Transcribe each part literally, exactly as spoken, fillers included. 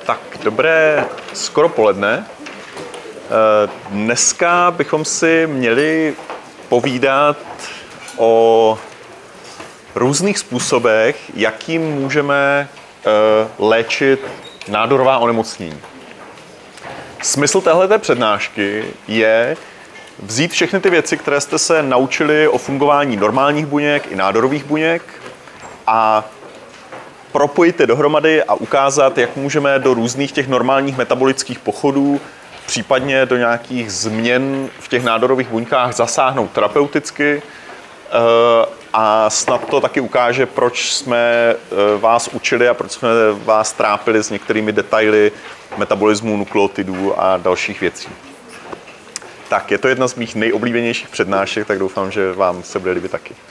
Tak, dobré skoro poledne. Dneska bychom si měli povídat o různých způsobech, jakým můžeme léčit nádorová onemocnění. Smysl téhleté přednášky je vzít všechny ty věci, které jste se naučili o fungování normálních buněk i nádorových buněk a propojit je dohromady a ukázat, jak můžeme do různých těch normálních metabolických pochodů, případně do nějakých změn v těch nádorových buňkách zasáhnout terapeuticky. A snad to taky ukáže, proč jsme vás učili a proč jsme vás trápili s některými detaily metabolismu, nukleotidů a dalších věcí. Tak, je to jedna z mých nejoblíbenějších přednášek, tak doufám, že vám se bude líbit taky.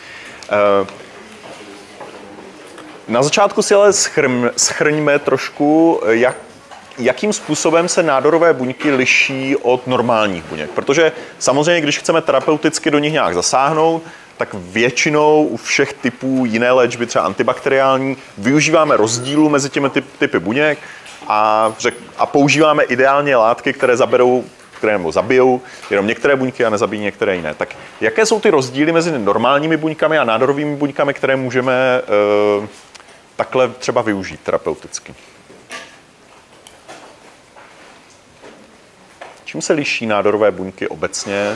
Na začátku si ale schrň, schrňme trošku, jak, jakým způsobem se nádorové buňky liší od normálních buněk. Protože samozřejmě, když chceme terapeuticky do nich nějak zasáhnout, tak většinou u všech typů jiné léčby, třeba antibakteriální, využíváme rozdílu mezi těmi typ, typy buněk a, řek, a používáme ideálně látky, které zaberou, které nebo zabijou jenom některé buňky a nezabijí některé jiné. Tak jaké jsou ty rozdíly mezi normálními buňkami a nádorovými buňkami, které můžeme uh, takhle třeba využít terapeuticky? Čím se liší nádorové buňky obecně?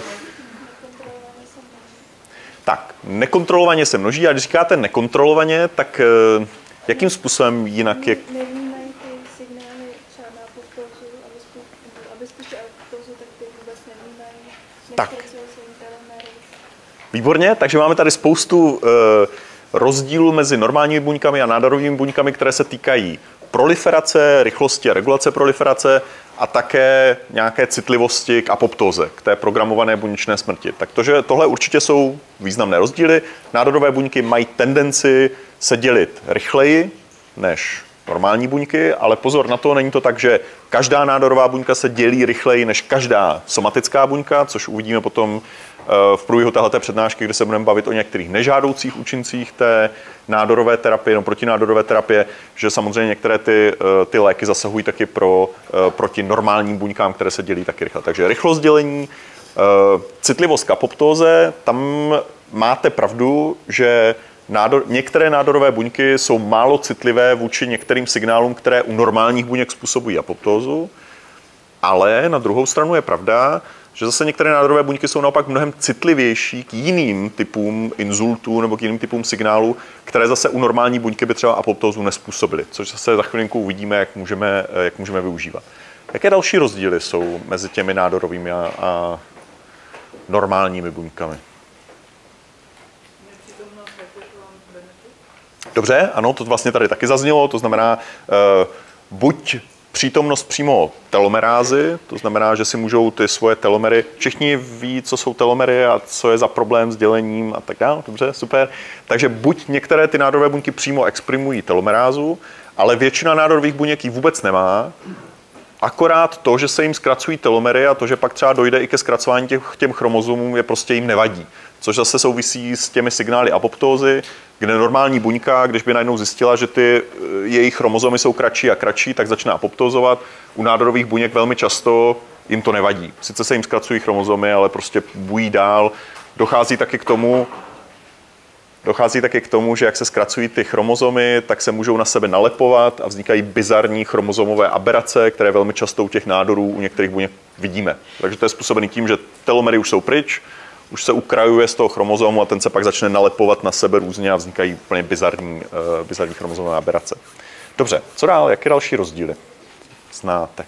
Tak, nekontrolovaně se množí, a když říkáte nekontrolovaně, tak uh, jakým způsobem jinak je... Nevnímají ty signály třeba na apoptózu, aby spustili apoptózu, tak ty vůbec nevnímají. Tak. Výborně, takže máme tady spoustu uh, rozdílů mezi normálními buňkami a nádorovými buňkami, které se týkají proliferace, rychlosti a regulace proliferace a také nějaké citlivosti k apoptóze, k té programované buněčné smrti. Takže tohle určitě jsou významné rozdíly. Nádorové buňky mají tendenci se dělit rychleji než normální buňky, ale pozor na to, není to tak, že každá nádorová buňka se dělí rychleji než každá somatická buňka, což uvidíme potom v průběhu téhleté přednášky, kde se budeme bavit o některých nežádoucích účincích té nádorové terapie, no protinádorové terapie, že samozřejmě některé ty, ty léky zasahují taky pro, proti normálním buňkám, které se dělí taky rychle. Takže rychlost dělení, citlivost k apoptóze, tam máte pravdu, že nádor, některé nádorové buňky jsou málo citlivé vůči některým signálům, které u normálních buněk způsobují apoptózu, ale na druhou stranu je pravda, že zase některé nádorové buňky jsou naopak mnohem citlivější k jiným typům inzultů nebo k jiným typům signálů, které zase u normální buňky by třeba apoptózu nezpůsobily, což zase za chvilinku uvidíme, jak můžeme, jak můžeme využívat. Jaké další rozdíly jsou mezi těmi nádorovými a, a normálními buňkami? Dobře, ano, to vlastně tady taky zaznělo, to znamená uh, buď přítomnost přímo telomerázy, to znamená, že si můžou ty svoje telomery, všichni ví, co jsou telomery a co je za problém s dělením a tak dále, dobře, super. Takže buď některé ty nádorové buňky přímo exprimují telomerázu, ale většina nádorových buněk ji vůbec nemá, akorát to, že se jim zkracují telomery a to, že pak třeba dojde i ke zkracování těch, těm chromozomům, je prostě jim nevadí. Což zase souvisí s těmi signály apoptózy, kde normální buňka, když by najednou zjistila, že ty jejich chromozomy jsou kratší a kratší, tak začne apoptózovat. U nádorových buněk velmi často jim to nevadí. Sice se jim zkracují chromozomy, ale prostě bují dál. Dochází taky k tomu, dochází taky k tomu, že jak se zkracují ty chromozomy, tak se můžou na sebe nalepovat a vznikají bizarní chromozomové aberace, které velmi často u těch nádorů u některých buněk vidíme. Takže to je způsobený tím, že telomery už jsou pryč, už se ukrajuje z toho chromozomu a ten se pak začne nalepovat na sebe různě a vznikají úplně bizarní, uh, bizarní chromozomové aberace. Dobře, co dál? Jaké další rozdíly znáte?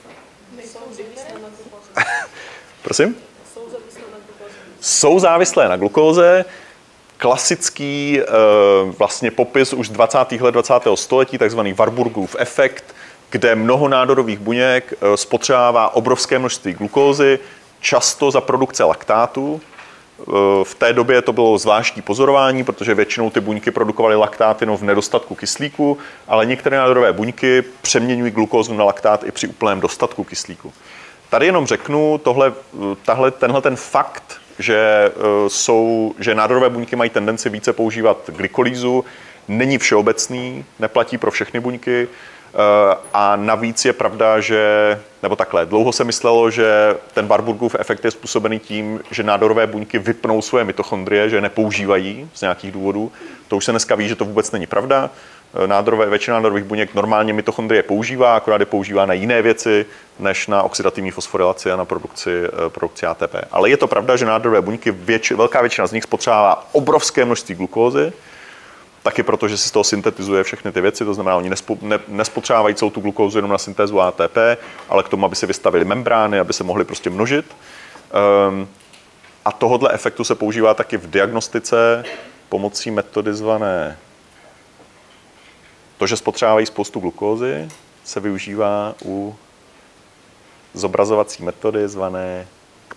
Prosím? Jsou závislé na glukóze. Klasický uh, vlastně popis už z dvacátých let dvacátého století, takzvaný Warburgův efekt, kde mnoho nádorových buněk uh, spotřebává obrovské množství glukózy, často za produkce laktátu. V té době to bylo zvláštní pozorování, protože většinou ty buňky produkovaly laktáty jenom v nedostatku kyslíku, ale některé nádorové buňky přeměňují glukózu na laktát i při úplném dostatku kyslíku. Tady jenom řeknu, tohle, tahle, tenhle ten fakt, že, jsou, že nádorové buňky mají tendenci více používat glykolýzu, není všeobecný, neplatí pro všechny buňky. A navíc je pravda, že, nebo takhle, dlouho se myslelo, že ten Warburgův efekt je způsobený tím, že nádorové buňky vypnou svoje mitochondrie, že je nepoužívají z nějakých důvodů. To už se dneska ví, že to vůbec není pravda. Nádorové, většina nádorových buněk normálně mitochondrie používá, akorát je používá na jiné věci, než na oxidativní fosforilaci a na produkci, produkci A T P. Ale je to pravda, že nádorové buňky, větši, velká většina z nich spotřebává obrovské množství glukózy, taky proto, že si z toho syntetizuje všechny ty věci, to znamená, oni nespo, ne, nespotřebávají celou tu glukózu jenom na syntézu A T P, ale k tomu, aby si vystavili membrány, aby se mohli prostě množit. Um, a tohohle efektu se používá taky v diagnostice pomocí metody zvané. To, že spotřebávají spoustu glukózy, se využívá u zobrazovací metody zvané,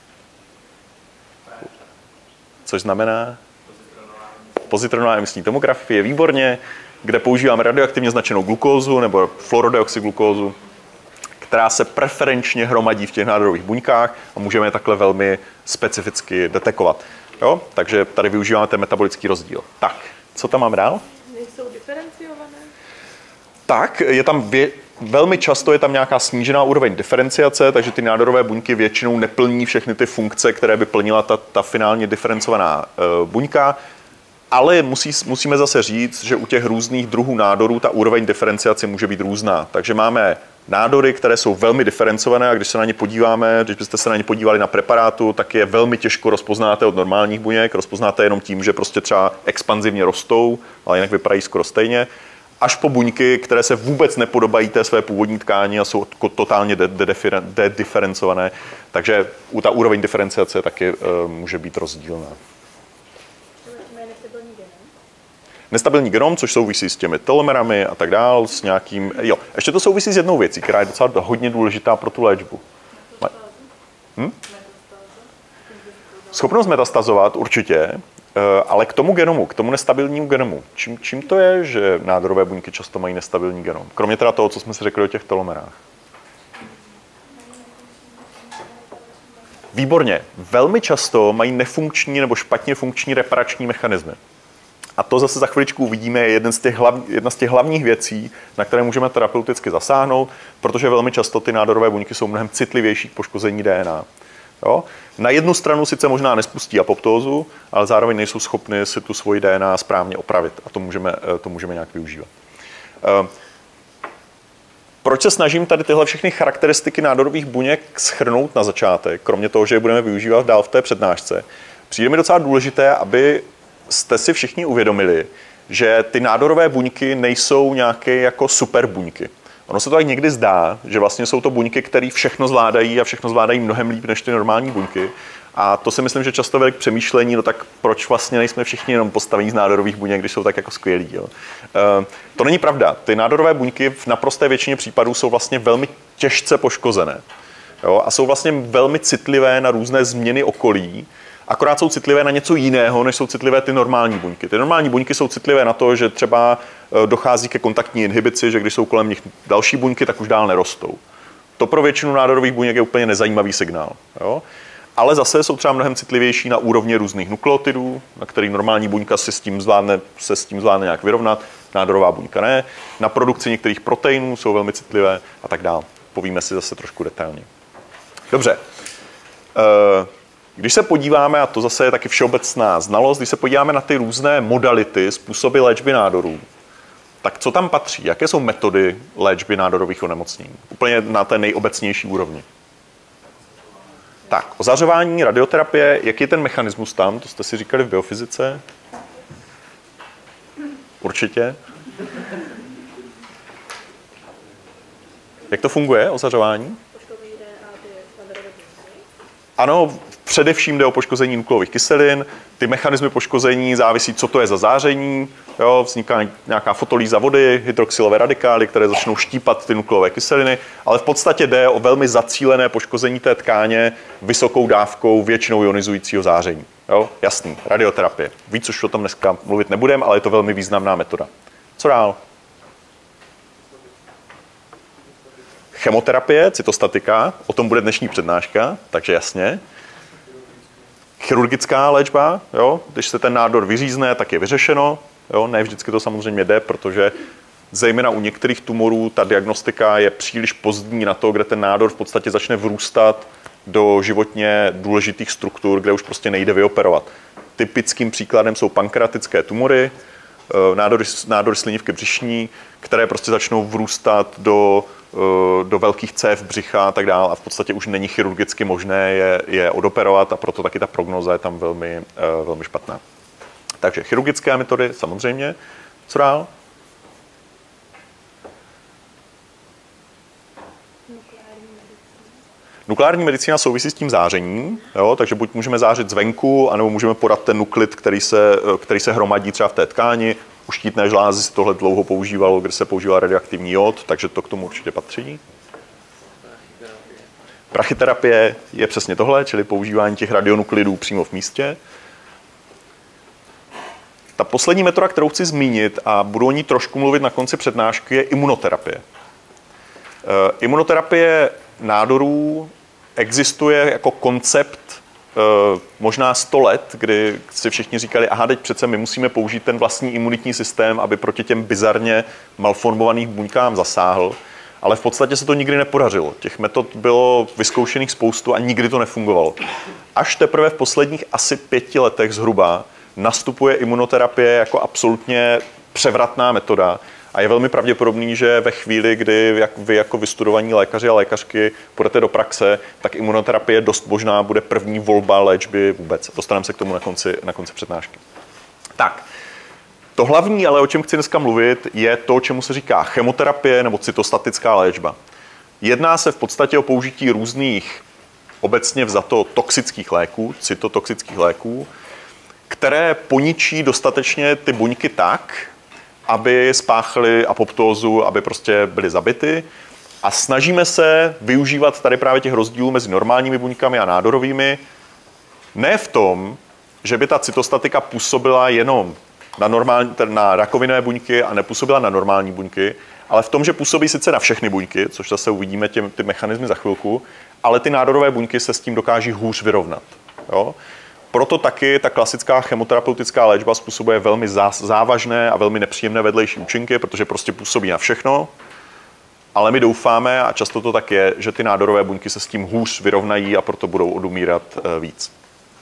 což znamená pozitronová emisní tomografie, výborně, kde používáme radioaktivně značenou glukózu nebo fluorodeoxyglukózu, která se preferenčně hromadí v těch nádorových buňkách a můžeme je takhle velmi specificky detekovat. Jo? Takže tady využíváme ten metabolický rozdíl. Tak, co tam mám dál? Nejsou diferenciované? Tak, je tam vě- velmi často je tam nějaká snížená úroveň diferenciace, takže ty nádorové buňky většinou neplní všechny ty funkce, které by plnila ta, ta finálně diferencovaná uh, buňka. Ale musí, musíme zase říct, že u těch různých druhů nádorů ta úroveň diferenciace může být různá. Takže máme nádory, které jsou velmi diferencované a když se na ně podíváme, když byste se na ně podívali na preparátu, tak je velmi těžko rozpoznáte od normálních buněk. Rozpoznáte jenom tím, že prostě třeba expanzivně rostou, ale jinak vypadají skoro stejně. Až po buňky, které se vůbec nepodobají té své původní tkáni a jsou totálně dediferencované. Takže u ta úroveň diferenciace taky uh, může být rozdílná. Nestabilní genom, což souvisí s těmi telomerami a tak dál, s nějakým... Jo, ještě to souvisí s jednou věcí, která je docela hodně důležitá pro tu léčbu. Hm? Schopnost metastazovat určitě, ale k tomu genomu, k tomu nestabilnímu genomu. Čím, čím to je, že nádorové buňky často mají nestabilní genom? Kromě teda toho, co jsme si řekli o těch telomerách. Výborně. Velmi často mají nefunkční nebo špatně funkční reparační mechanismy. A to zase za chviličku uvidíme, je jeden z těch hlav, jedna z těch hlavních věcí, na které můžeme terapeuticky zasáhnout, protože velmi často ty nádorové buňky jsou mnohem citlivější k poškození D N A. Jo? Na jednu stranu sice možná nespustí apoptózu, ale zároveň nejsou schopny si tu svoji D N A správně opravit a to můžeme, to můžeme nějak využívat. Proč se snažím tady tyhle všechny charakteristiky nádorových buněk shrnout na začátek, kromě toho, že je budeme využívat dál v té přednášce? Přijde mi docela důležité, aby jste si všichni uvědomili, že ty nádorové buňky nejsou nějaké jako super buňky. Ono se to tak někdy zdá, že vlastně jsou to buňky, které všechno zvládají a všechno zvládají mnohem líp než ty normální buňky. A to si myslím, že často vede k přemýšlení, no tak proč vlastně nejsme všichni jenom postavení z nádorových buněk, když jsou tak jako skvělí. Jo? E, to není pravda. Ty nádorové buňky v naprosté většině případů jsou vlastně velmi těžce poškozené. Jo? A jsou vlastně velmi citlivé na různé změny okolí, akorát jsou citlivé na něco jiného, než jsou citlivé ty normální buňky. Ty normální buňky jsou citlivé na to, že třeba dochází ke kontaktní inhibici, že když jsou kolem nich další buňky, tak už dál nerostou. To pro většinu nádorových buněk je úplně nezajímavý signál. Jo? Ale zase jsou třeba mnohem citlivější na úrovni různých nukleotidů, na který normální buňka se s tím zvládne, se s tím zvládne nějak vyrovnat, nádorová buňka ne. Na produkci některých proteinů jsou velmi citlivé a tak dále. Povíme si zase trošku detailně. Dobře. Uh, Když se podíváme, a to zase je taky všeobecná znalost, když se podíváme na ty různé modality, způsoby léčby nádorů, tak co tam patří? Jaké jsou metody léčby nádorových onemocnění? Úplně na té nejobecnější úrovni. Tak, ozařování, radioterapie, jaký je ten mechanismus tam? To jste si říkali v biofyzice? Určitě. Jak to funguje, ozařování? Ano, především jde o poškození nukleových kyselin. Ty mechanismy poškození závisí, co to je za záření. Jo, vzniká nějaká fotolýza vody, hydroxylové radikály, které začnou štípat ty nukleové kyseliny, ale v podstatě jde o velmi zacílené poškození té tkáně vysokou dávkou většinou ionizujícího záření. Jo, jasný, radioterapie. Víc už o tom dneska mluvit nebudeme, ale je to velmi významná metoda. Co dál? Chemoterapie, cytostatika, o tom bude dnešní přednáška, takže jasně. Chirurgická léčba, jo? Když se ten nádor vyřízne, tak je vyřešeno. Jo? Ne vždycky to samozřejmě jde, protože Zejména u některých tumorů ta diagnostika je příliš pozdní na to, kde ten nádor v podstatě začne vrůstat do životně důležitých struktur, kde už prostě nejde vyoperovat. Typickým příkladem jsou pankreatické tumory, nádory, nádory slinivky břišní, které prostě začnou vrůstat do, do velkých cév břicha a tak dále a v podstatě už není chirurgicky možné je, je odoperovat a proto taky ta prognóza je tam velmi, velmi špatná. Takže chirurgické metody samozřejmě. Co dál? Nukleární medicína souvisí s tím zářením, jo? Takže buď můžeme zářit zvenku, anebo můžeme podat ten nuklid, který se, který se hromadí třeba v té tkáni. U štítné žlázy se tohle dlouho používalo, kde se používal radioaktivní jód, takže to k tomu určitě patří. Prachyterapie je přesně tohle, čili používání těch radionuklidů přímo v místě. Ta poslední metoda, kterou chci zmínit a budu o ní trošku mluvit na konci přednášky, je imunoterapie. E, imunoterapie nádorů existuje jako koncept e, možná sto let, kdy si všichni říkali, aha, teď přece my musíme použít ten vlastní imunitní systém, aby proti těm bizarně malformovaných buňkám zasáhl. Ale v podstatě se to nikdy nepodařilo. Těch metod bylo vyzkoušených spoustu a nikdy to nefungovalo. Až teprve v posledních asi pěti letech zhruba nastupuje imunoterapie jako absolutně převratná metoda a je velmi pravděpodobný, že ve chvíli, kdy jak vy jako vystudovaní lékaři a lékařky půjdete do praxe, tak imunoterapie dost možná bude první volba léčby vůbec. Dostaneme se k tomu na konci, na konci přednášky. Tak, to hlavní, ale o čem chci dneska mluvit, je to, čemu se říká chemoterapie nebo cytostatická léčba. Jedná se v podstatě o použití různých obecně vzato toxických léků, cytotoxických léků, které poničí dostatečně ty buňky tak, aby spáchaly apoptózu, aby prostě byly zabity. A snažíme se využívat tady právě těch rozdílů mezi normálními buňkami a nádorovými. Ne v tom, že by ta cytostatika působila jenom na, normální, na rakovinné buňky a nepůsobila na normální buňky, ale v tom, že působí sice na všechny buňky, což zase uvidíme těm, ty mechanismy za chvilku, ale ty nádorové buňky se s tím dokáží hůř vyrovnat. Jo? Proto taky ta klasická chemoterapeutická léčba způsobuje velmi závažné a velmi nepříjemné vedlejší účinky, protože prostě působí na všechno, ale my doufáme, a často to tak je, že ty nádorové buňky se s tím hůř vyrovnají a proto budou odumírat víc.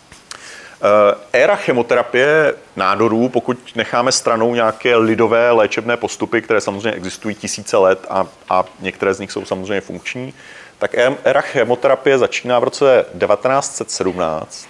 Éra chemoterapie nádorů, pokud necháme stranou nějaké lidové léčebné postupy, které samozřejmě existují tisíce let a, a některé z nich jsou samozřejmě funkční, tak éra chemoterapie začíná v roce devatenáct set sedmnáct,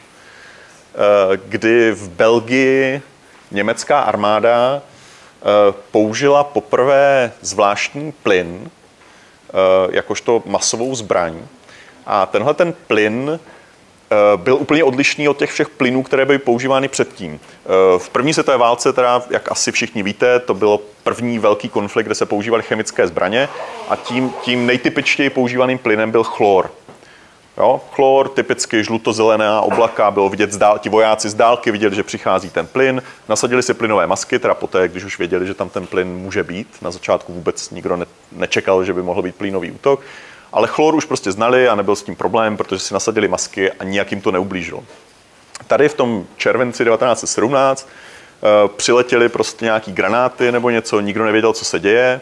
kdy v Belgii německá armáda použila poprvé zvláštní plyn jakožto masovou zbraň. A tenhle ten plyn byl úplně odlišný od těch všech plynů, které byly používány předtím. V první světové válce, teda, jak asi všichni víte, to bylo první velký konflikt, kde se používaly chemické zbraně a tím, tím nejtypičtěji používaným plynem byl chlor. Jo? Chlor, typicky žlutozelená oblaka, bylo vidět z dál, ti vojáci z dálky viděli, že přichází ten plyn, nasadili si plynové masky, teda poté, když už věděli, že tam ten plyn může být. Na začátku vůbec nikdo ne, nečekal, že by mohl být plynový útok, ale chlor už prostě znali a nebyl s tím problém, protože si nasadili masky a nijak jim to neublížilo. Tady v tom červenci devatenáct set sedmnáct uh, přiletěly prostě nějaký granáty nebo něco, nikdo nevěděl, co se děje.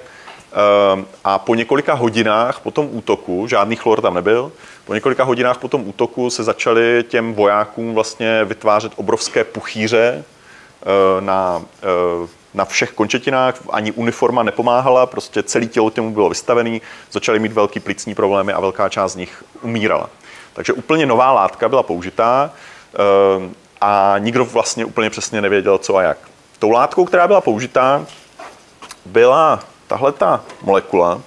A po několika hodinách po tom útoku, žádný chlor tam nebyl, po několika hodinách po tom útoku se začaly těm vojákům vlastně vytvářet obrovské puchýře na, na všech končetinách, ani uniforma nepomáhala, prostě celé tělo těmu bylo vystavené, začaly mít velký plicní problémy a velká část z nich umírala. Takže úplně nová látka byla použitá a nikdo vlastně úplně přesně nevěděl, co a jak. Tou látkou, která byla použitá, byla tahle ta molekula.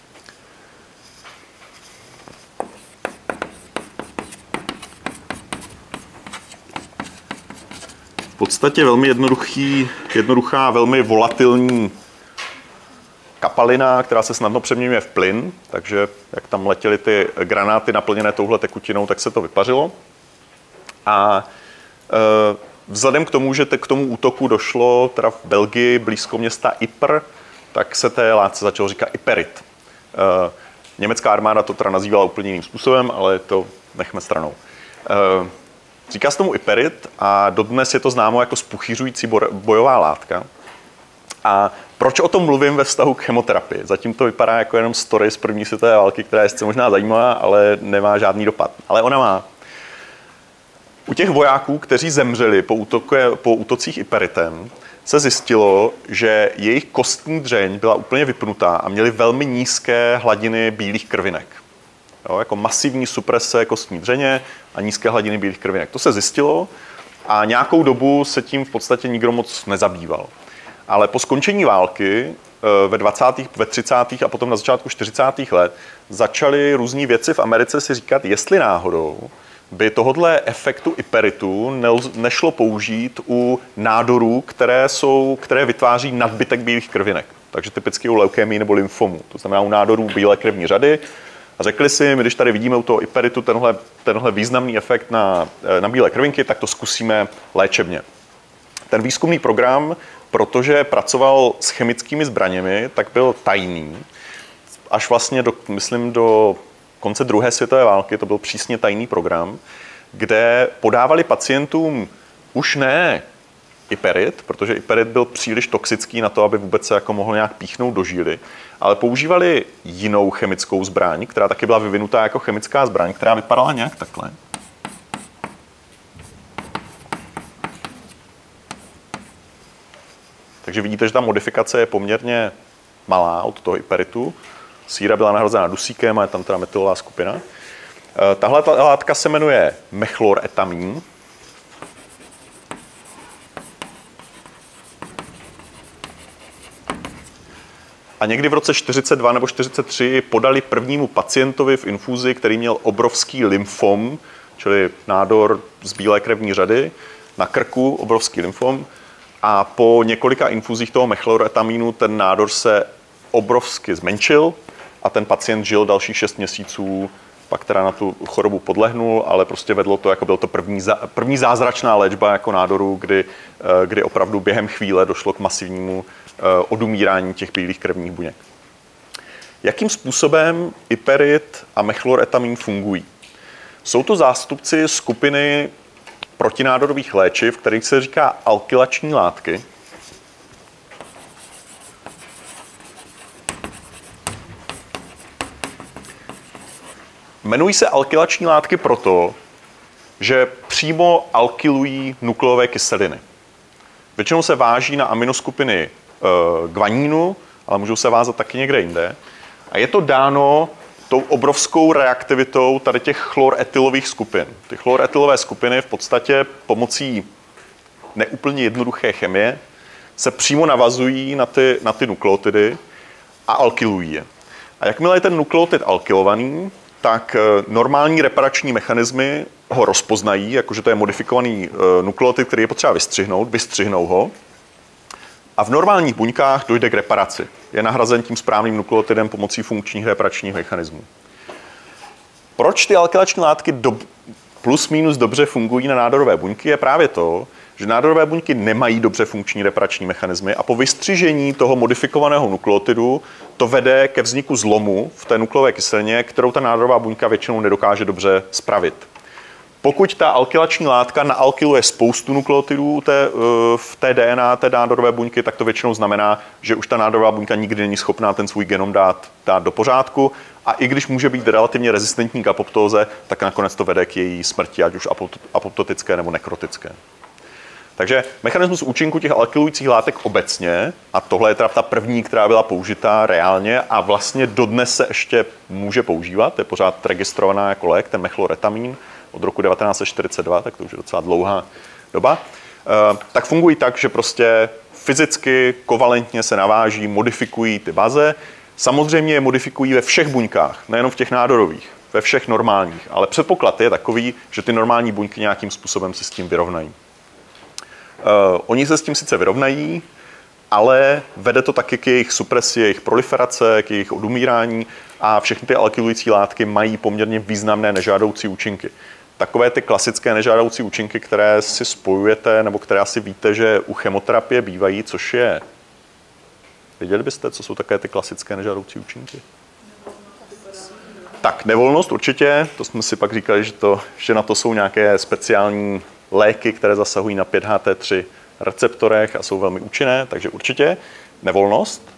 V podstatě velmi jednoduchý, jednoduchá, velmi volatilní kapalina, která se snadno přeměňuje v plyn, takže jak tam letěly ty granáty naplněné touhle tekutinou, tak se to vypařilo. A e, vzhledem k tomu, že te, k tomu útoku došlo teda v Belgii blízko města Ypres, tak se té látce začalo říkat Iperit. E, německá armáda to teda nazývala úplně jiným způsobem, ale to nechme stranou. E, říká se tomu Iperit a dodnes je to známo jako spuchýřující bojová látka. A Proč o tom mluvím ve vztahu k chemoterapii? Zatím to vypadá jako jenom story z první světové války, která je sice možná zajímavá, ale nemá žádný dopad. Ale ona má. U těch vojáků, kteří zemřeli po, útoke, po útocích Iperitem, se zjistilo, že jejich kostní dřeň byla úplně vypnutá a měli velmi nízké hladiny bílých krvinek. Jo, jako masivní suprese kostní dřeně a nízké hladiny bílých krvinek. To se zjistilo a nějakou dobu se tím v podstatě nikdo moc nezabýval. Ale po skončení války ve dvacátých, ve třicátých a potom na začátku čtyřicátých let začali různí vědci v Americe si říkat, jestli náhodou by tohodle efektu Iperitu nešlo použít u nádorů, které, jsou, které vytváří nadbytek bílých krvinek. Takže typicky u leukémii nebo lymfomu, to znamená u nádorů bílé krevní řady. A řekli si, my když tady vidíme u toho Iperitu tenhle, tenhle významný efekt na, na bílé krvinky, tak to zkusíme léčebně. Ten výzkumný program, protože pracoval s chemickými zbraněmi, tak byl tajný. Až vlastně, do, myslím, do konce druhé světové války, to byl přísně tajný program, kde podávali pacientům už ne Iperit, protože Iperit byl příliš toxický na to, aby vůbec se jako mohl nějak píchnout do žíly, ale používali jinou chemickou zbraň, která taky byla vyvinutá jako chemická zbraň, která vypadala nějak takhle. Takže vidíte, že ta modifikace je poměrně malá od toho Iperitu. Síra byla nahrazena dusíkem a je tam teda metylová skupina. Tahle ta látka se jmenuje mechloretamin. A někdy v roce čtyřicet dva nebo čtyřicet tři podali prvnímu pacientovi v infuzi, který měl obrovský lymfom, čili nádor z bílé krevní řady, na krku obrovský lymfom. A po několika infuzích toho mechloretamínu ten nádor se obrovsky zmenšil a ten pacient žil dalších šest měsíců, pak teda na tu chorobu podlehnul, ale prostě vedlo to, jako byl to první, první zázračná léčba jako nádoru, kdy, kdy opravdu během chvíle došlo k masivnímu odumírání těch bílých krevních buněk. Jakým způsobem Iperit a mechloretamin fungují? Jsou to zástupci skupiny protinádorových léčiv, kterých se říká alkylační látky. Jmenují se alkylační látky proto, že přímo alkylují nukleové kyseliny. Většinou se váží na aminoskupiny e, guanínu, ale můžou se vázat taky někde jinde. A je to dáno tou obrovskou reaktivitou tady těch chloretylových skupin. Ty chloretylové skupiny v podstatě pomocí neúplně jednoduché chemie se přímo navazují na ty, na ty nukleotidy a alkylují je. A jakmile je ten nukleotid alkylovaný, tak normální reparační mechanismy ho rozpoznají, jakože to je modifikovaný nukleotid, který je potřeba vystřihnout, vystřihnou ho. A v normálních buňkách dojde k reparaci. Je nahrazen tím správným nukleotidem pomocí funkčních reparačních mechanismů. Proč ty alkylační látky do, plus minus dobře fungují na nádorové buňky, je právě to, že nádorové buňky nemají dobře funkční reparační mechanismy a po vystřižení toho modifikovaného nukleotidu to vede ke vzniku zlomu v té nukleové kyselině, kterou ta nádorová buňka většinou nedokáže dobře spravit. Pokud ta alkylační látka naalkyluje spoustu nukleotidů té, v té D N A té nádorové buňky, tak to většinou znamená, že už ta nádorová buňka nikdy není schopná ten svůj genom dát, dát do pořádku. A i když může být relativně rezistentní k apoptóze, tak nakonec to vede k její smrti, ať už apoptotické nebo nekrotické. Takže mechanismus účinku těch alkylujících látek obecně, a tohle je teda ta první, která byla použitá reálně a vlastně dodnes se ještě může používat, je pořád registrovaná jako lék, ten mechloretamin, od roku devatenáct set čtyřicet dva, tak to už je docela dlouhá doba, tak fungují tak, že prostě fyzicky, kovalentně se naváží, modifikují ty baze. Samozřejmě je modifikují ve všech buňkách, nejenom v těch nádorových, ve všech normálních, ale předpoklad je takový, že ty normální buňky nějakým způsobem se s tím vyrovnají. Uh, oni se s tím sice vyrovnají, ale vede to taky k jejich supresi, jejich proliferace, k jejich odumírání a všechny ty alkylující látky mají poměrně významné nežádoucí účinky. Takové ty klasické nežádoucí účinky, které si spojujete, nebo které asi víte, že u chemoterapie bývají, což je... Věděli byste, co jsou také ty klasické nežádoucí účinky? Tak, nevolnost určitě, to jsme si pak říkali, že, to, že na to jsou nějaké speciální léky, které zasahují na pět H T tři receptorech a jsou velmi účinné, takže určitě. Nevolnost.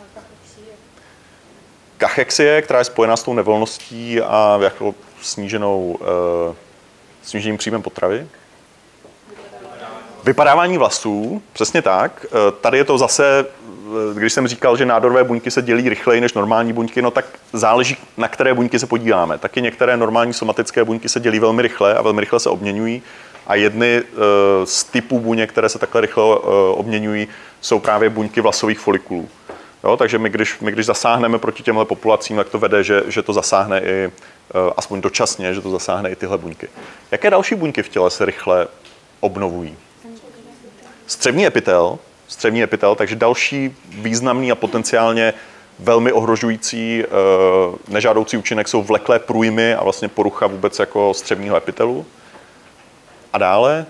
Kachexie, která je spojená s tou nevolností a jako sníženou, uh, sníženým příjmem potravy. Vypadávání vlasů, přesně tak. Tady je to zase, když jsem říkal, že nádorové buňky se dělí rychleji než normální buňky, no tak záleží, na které buňky se podíváme. Taky některé normální somatické buňky se dělí velmi rychle a velmi rychle se obměňují. A jedny z typů buněk, které se takhle rychle obměňují, jsou právě buňky vlasových folikulů. Jo, takže my když, my, když zasáhneme proti těmhle populacím, tak to vede, že, že to zasáhne i, aspoň dočasně, že to zasáhne i tyhle buňky. Jaké další buňky v těle se rychle obnovují? Střevní epitel, střevní epitel, takže další významný a potenciálně velmi ohrožující nežádoucí účinek jsou vleklé průjmy a vlastně porucha vůbec jako střevního epitelu. A dále?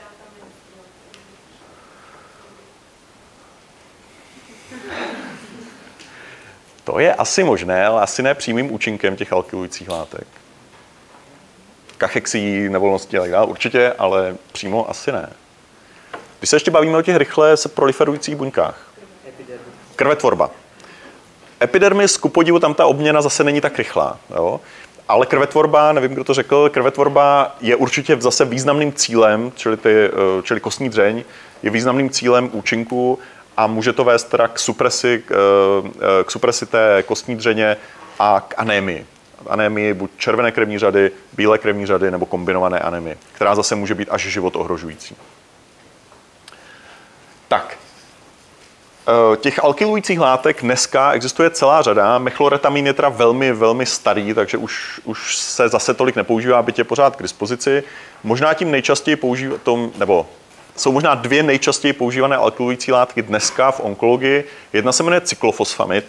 To je asi možné, ale asi ne přímým účinkem těch alkylujících látek. Kachexii, nevolnosti a tak dále, určitě, ale přímo asi ne. Když se ještě bavíme o těch rychle se proliferujících buňkách. Krvetvorba. Epidermis, ku podivu, tam ta obměna zase není tak rychlá. Jo? Ale krvetvorba, nevím, kdo to řekl, krvetvorba je určitě zase významným cílem, čili, ty, čili kostní dřeň, je významným cílem účinku a může to vést teda k supresi, k supresi té kostní dřeně a k anémii. Anémii buď červené krevní řady, bílé krevní řady nebo kombinované anémie, která zase může být až život ohrožující. Tak, těch alkylujících látek dneska existuje celá řada. Mechloretamin je teda velmi, velmi starý, takže už, už se zase tolik nepoužívá, byť je pořád k dispozici. Možná tím nejčastěji používá, tom, nebo jsou možná dvě nejčastěji používané alkylující látky dneska v onkologii. Jedna se jmenuje cyklofosfamid.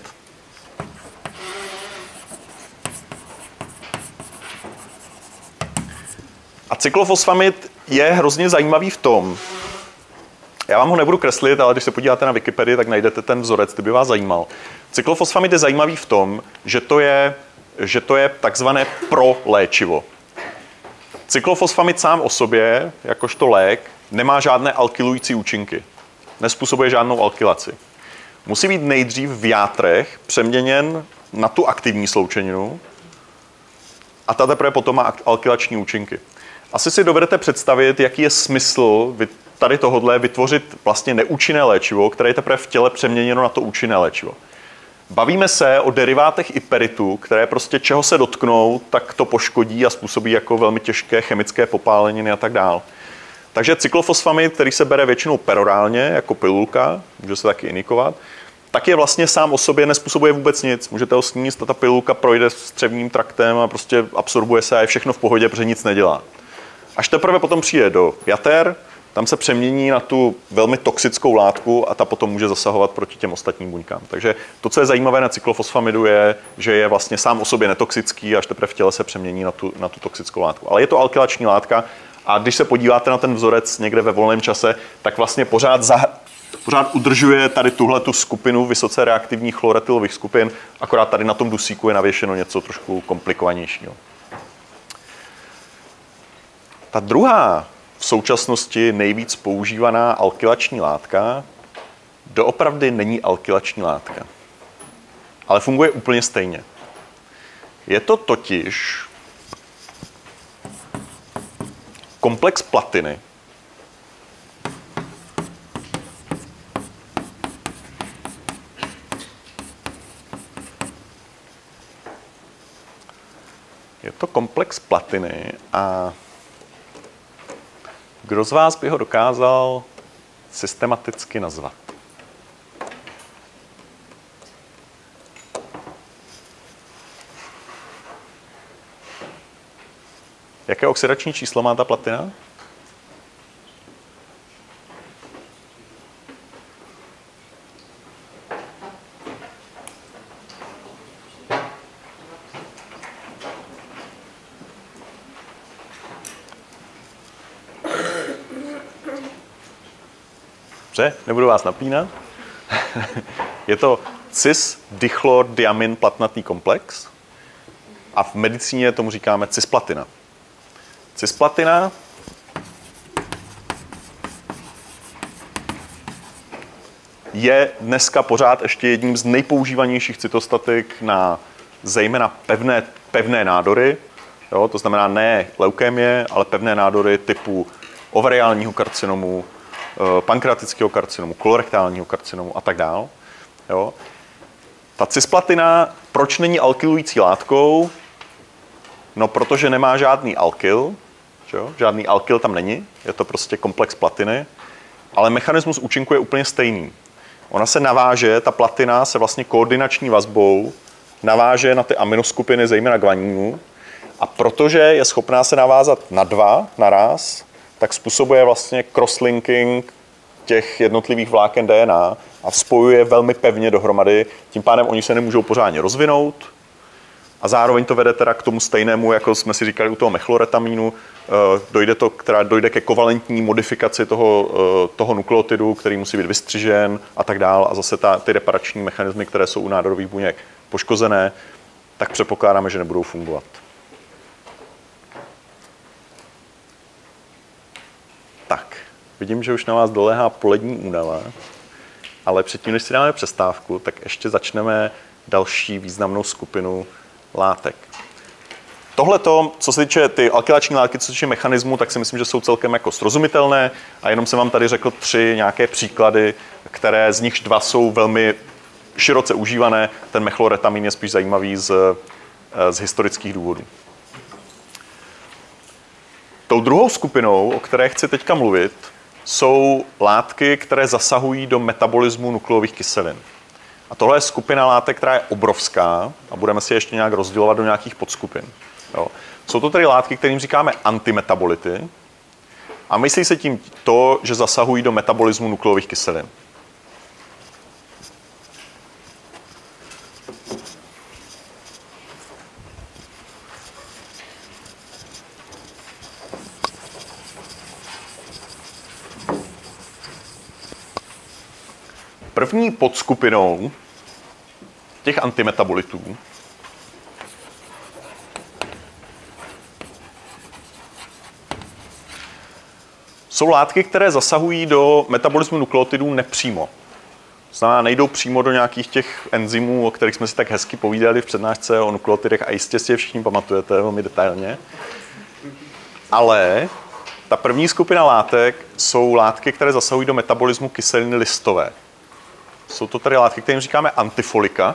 A cyklofosfamid je hrozně zajímavý v tom, já vám ho nebudu kreslit, ale když se podíváte na Wikipedii, tak najdete ten vzorec, který by vás zajímal. Cyklofosfamid je zajímavý v tom, že to je, že to je takzvané proléčivo. Cyklofosfamid sám o sobě, jakožto lék, nemá žádné alkylující účinky. Nespůsobuje žádnou alkylaci. Musí být nejdřív v játrech přeměněn na tu aktivní sloučeninu a ta teprve potom má alkylační účinky. Asi si dovedete představit, jaký je smysl tady tohodle vytvořit vlastně neúčinné léčivo, které je teprve v těle přeměněno na to účinné léčivo. Bavíme se o derivátech iperitu, které prostě čeho se dotknou, tak to poškodí a způsobí jako velmi těžké chemické popáleniny a tak dál. Takže cyklofosfamid, který se bere většinou perorálně, jako pilulka, může se taky inikovat, tak je vlastně sám o sobě nespůsobuje vůbec nic. Můžete ho sníst a ta pilulka projde střevním traktem a prostě absorbuje se a je všechno v pohodě, protože nic nedělá. Až teprve potom přijde do jater, tam se přemění na tu velmi toxickou látku a ta potom může zasahovat proti těm ostatním buňkám. Takže to, co je zajímavé na cyklofosfamidu, je, že je vlastně sám o sobě netoxický, až teprve v těle se přemění na tu, na tu toxickou látku. Ale je to alkylační látka a když se podíváte na ten vzorec někde ve volném čase, tak vlastně pořád, za, pořád udržuje tady tuhletu skupinu vysoce reaktivních chloroetylových skupin, akorát tady na tom dusíku je navěšeno něco trošku komplikovanějšího. Ta druhá v současnosti nejvíc používaná alkylační látka doopravdy není alkylační látka, ale funguje úplně stejně. Je to totiž komplex platiny, je to komplex platiny a kdo z vás by ho dokázal systematicky nazvat? Jaké oxidační číslo má ta platina? Dobře, nebudu vás napínat. Je to cis-dichlordiamin platnatý komplex a v medicíně tomu říkáme cisplatina. Cisplatina je dneska pořád ještě jedním z nejpoužívanějších cytostatik na zejména pevné, pevné nádory. Jo, to znamená ne leukémie, ale pevné nádory typu ovariálního karcinomu, pankreatického karcinomu, kolorektálního karcinomu a tak dále. Jo. Ta cisplatina, proč není alkylující látkou? No, protože nemá žádný alkyl, jo? Žádný alkyl tam není, je to prostě komplex platiny, ale mechanismus účinku je úplně stejný. Ona se naváže, ta platina se vlastně koordinační vazbou naváže na ty aminoskupiny, zejména guanínu, a protože je schopná se navázat na dva naraz, tak způsobuje vlastně crosslinking těch jednotlivých vláken D N A a spojuje velmi pevně dohromady. Tím pádem oni se nemůžou pořádně rozvinout a zároveň to vede teda k tomu stejnému, jako jsme si říkali u toho mechloretamínu, dojde, to, která dojde ke kovalentní modifikaci toho, toho nukleotidu, který musí být vystřižen a tak dále. A zase ta, ty reparační mechanismy, které jsou u nádorových buněk poškozené, tak předpokládáme, že nebudou fungovat. Tak, vidím, že už na vás doléhá polední únava, ale předtím, než si dáme přestávku, tak ještě začneme další významnou skupinu látek. Tohleto, co se týče ty alkylační látky, co se týče mechanismu, tak si myslím, že jsou celkem jako srozumitelné a jenom jsem vám tady řekl tři nějaké příklady, které z nichž dva jsou velmi široce užívané. Ten mechloretamin je spíš zajímavý z, z historických důvodů. Tou druhou skupinou, o které chci teďka mluvit, jsou látky, které zasahují do metabolismu nukleových kyselin. A tohle je skupina látek, která je obrovská a budeme si ještě nějak rozdělovat do nějakých podskupin. Jo. Jsou to tedy látky, kterým říkáme antimetabolity a myslí se tím to, že zasahují do metabolismu nukleových kyselin. První podskupinou těch antimetabolitů jsou látky, které zasahují do metabolismu nukleotidů nepřímo. To znamená, nejdou přímo do nějakých těch enzymů, o kterých jsme si tak hezky povídali v přednášce o nukleotidech a jistě si je všichni pamatujete velmi detailně. Ale ta první skupina látek jsou látky, které zasahují do metabolismu kyseliny listové. Jsou to tedy látky, kterým říkáme antifolika.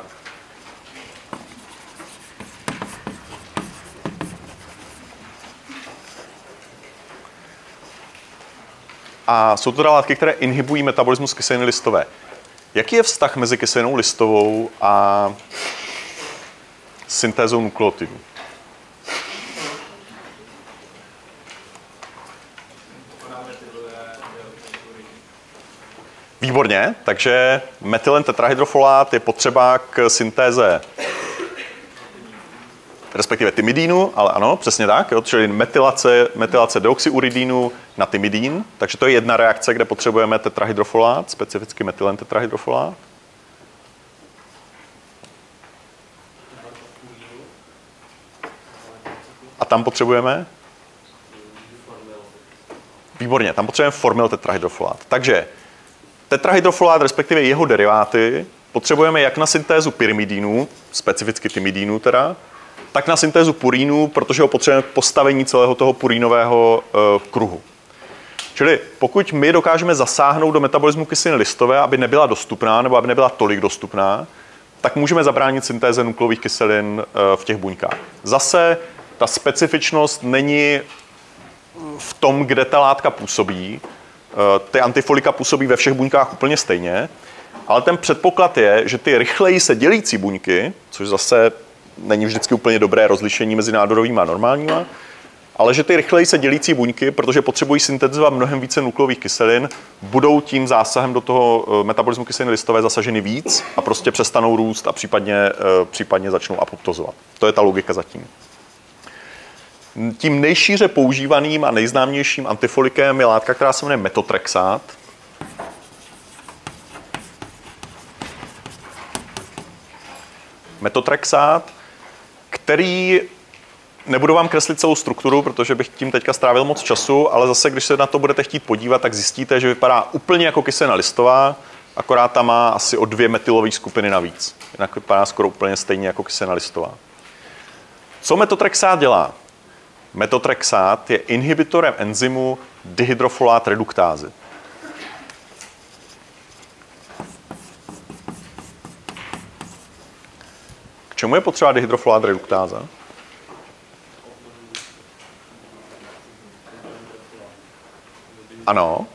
A jsou to teda látky, které inhibují metabolismus kyseliny listové. Jaký je vztah mezi kyselinou listovou a syntézou nukleotidů? Výborně, takže metylen tetrahydrofolát je potřeba k syntéze, respektive timidínu, ale ano, přesně tak, jo, čili metylace, metylace deoxyuridínu na timidín, takže to je jedna reakce, kde potřebujeme tetrahydrofolát, specificky metylen tetrahydrofolát. A tam potřebujeme? Výborně, tam potřebujeme formyl tetrahydrofolát. Takže tetrahydrofolát, respektive jeho deriváty, potřebujeme jak na syntézu pyrimidínu, specificky timidínu teda, tak na syntézu purínu, protože ho potřebujeme k postavení celého toho purínového e, kruhu. Čili pokud my dokážeme zasáhnout do metabolismu kyseliny listové, aby nebyla dostupná nebo aby nebyla tolik dostupná, tak můžeme zabránit syntéze nukleových kyselin e, v těch buňkách. Zase ta specifičnost není v tom, kde ta látka působí. Ty antifolika působí ve všech buňkách úplně stejně, ale ten předpoklad je, že ty rychleji se dělící buňky, což zase není vždycky úplně dobré rozlišení mezi nádorovými a normálníma, ale že ty rychleji se dělící buňky, protože potřebují syntetizovat mnohem více nukleových kyselin, budou tím zásahem do toho metabolismu kyseliny listové zasaženy víc a prostě přestanou růst a případně, případně začnou apoptozovat. To je ta logika zatím. Tím nejšíře používaným a nejznámějším antifolikem je látka, která se jmenuje metotrexát. Metotrexát, který, nebudu vám kreslit celou strukturu, protože bych tím teďka strávil moc času, ale zase, když se na to budete chtít podívat, tak zjistíte, že vypadá úplně jako kyselina listová, akorát tam má asi o dvě metylové skupiny navíc. Jinak vypadá skoro úplně stejně jako kyselina listová. Co metotrexát dělá? Metotrexát je inhibitorem enzymu dihydrofolát reduktázy. K čemu je potřeba dihydrofolát reduktáza? Ano.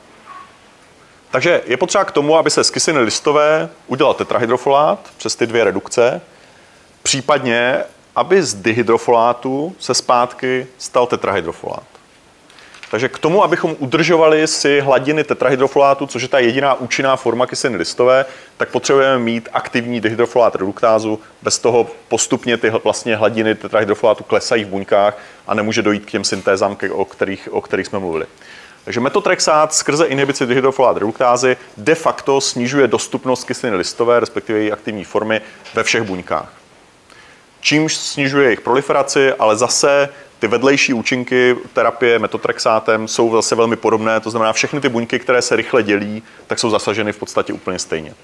Takže je potřeba k tomu, aby se z kyseliny listové udělal tetrahydrofolát přes ty dvě redukce, případně, aby z dihydrofolátu se zpátky stal tetrahydrofolát. Takže k tomu, abychom udržovali si hladiny tetrahydrofolátu, což je ta jediná účinná forma kyseliny listové, tak potřebujeme mít aktivní dihydrofolát reduktázu. Bez toho postupně ty vlastně hladiny tetrahydrofolátu klesají v buňkách a nemůže dojít k těm syntézám, o kterých, o kterých jsme mluvili. Takže metotrexát skrze inhibici dihydrofolát reduktázy de facto snižuje dostupnost kyseliny listové, respektive její aktivní formy ve všech buňkách. Čímž snižuje jejich proliferaci, ale zase ty vedlejší účinky terapie metotrexátem jsou zase velmi podobné, to znamená všechny ty buňky, které se rychle dělí, tak jsou zasaženy v podstatě úplně stejně.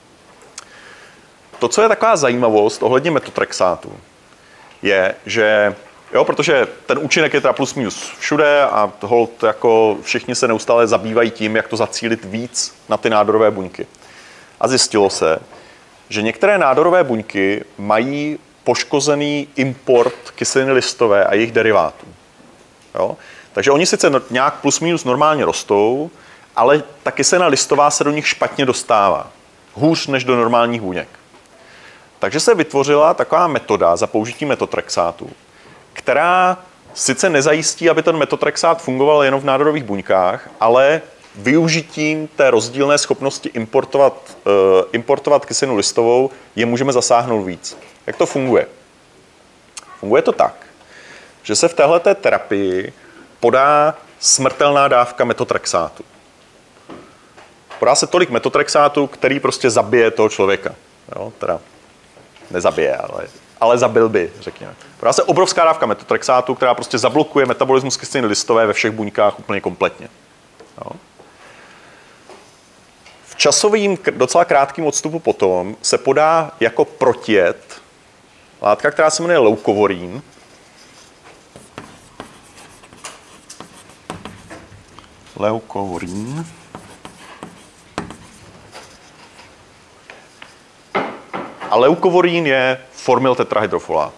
To, co je taková zajímavost ohledně metotrexátu, je, že jo, protože ten účinek je teda plus minus všude a hold jako všichni se neustále zabývají tím, jak to zacílit víc na ty nádorové buňky. A zjistilo se, že některé nádorové buňky mají poškozený import kyseliny listové a jejich derivátů. Jo? Takže oni sice nějak plus minus normálně rostou, ale ta kyselina listová se do nich špatně dostává. Hůř než do normálních buněk. Takže se vytvořila taková metoda za použití metotrexátu, která sice nezajistí, aby ten metotrexát fungoval jenom v nádorových buňkách, ale využitím té rozdílné schopnosti importovat, uh, importovat kyselinu listovou je můžeme zasáhnout víc. Jak to funguje? Funguje to tak, že se v téhleté terapii podá smrtelná dávka metotrexátu. Podá se tolik metotrexátu, který prostě zabije toho člověka. Jo, teda nezabije, ale, ale zabil by, řekněme. Podá se obrovská dávka metotrexátu, která prostě zablokuje metabolismus kyseliny listové ve všech buňkách úplně kompletně. Jo. V časovým docela krátkým odstupu potom se podá jako protijet látka, která se jmenuje leukovorín. Leukovorín. A leukovorín je formyl tetrahydrofolát.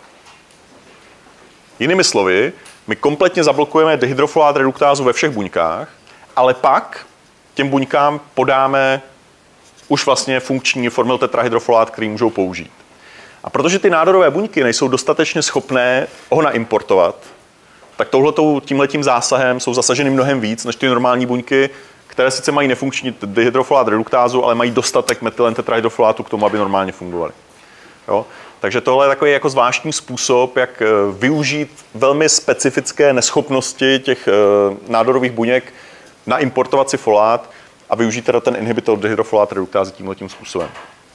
Jinými slovy, my kompletně zablokujeme dihydrofolát reduktázu ve všech buňkách, ale pak těm buňkám podáme už vlastně funkční formyl tetrahydrofolát, který můžou použít. A protože ty nádorové buňky nejsou dostatečně schopné ho naimportovat, tak tímhletím zásahem jsou zasaženy mnohem víc než ty normální buňky, které sice mají nefunkční dihydrofolát reduktázu, ale mají dostatek metylen tetrahydrofolátu k tomu, aby normálně fungovaly. Jo? Takže tohle je takový jako zvláštní způsob, jak využít velmi specifické neschopnosti těch nádorových buněk naimportovat si folát a využít teda ten inhibitor dihydrofolát reduktázy tímhletím způsobem.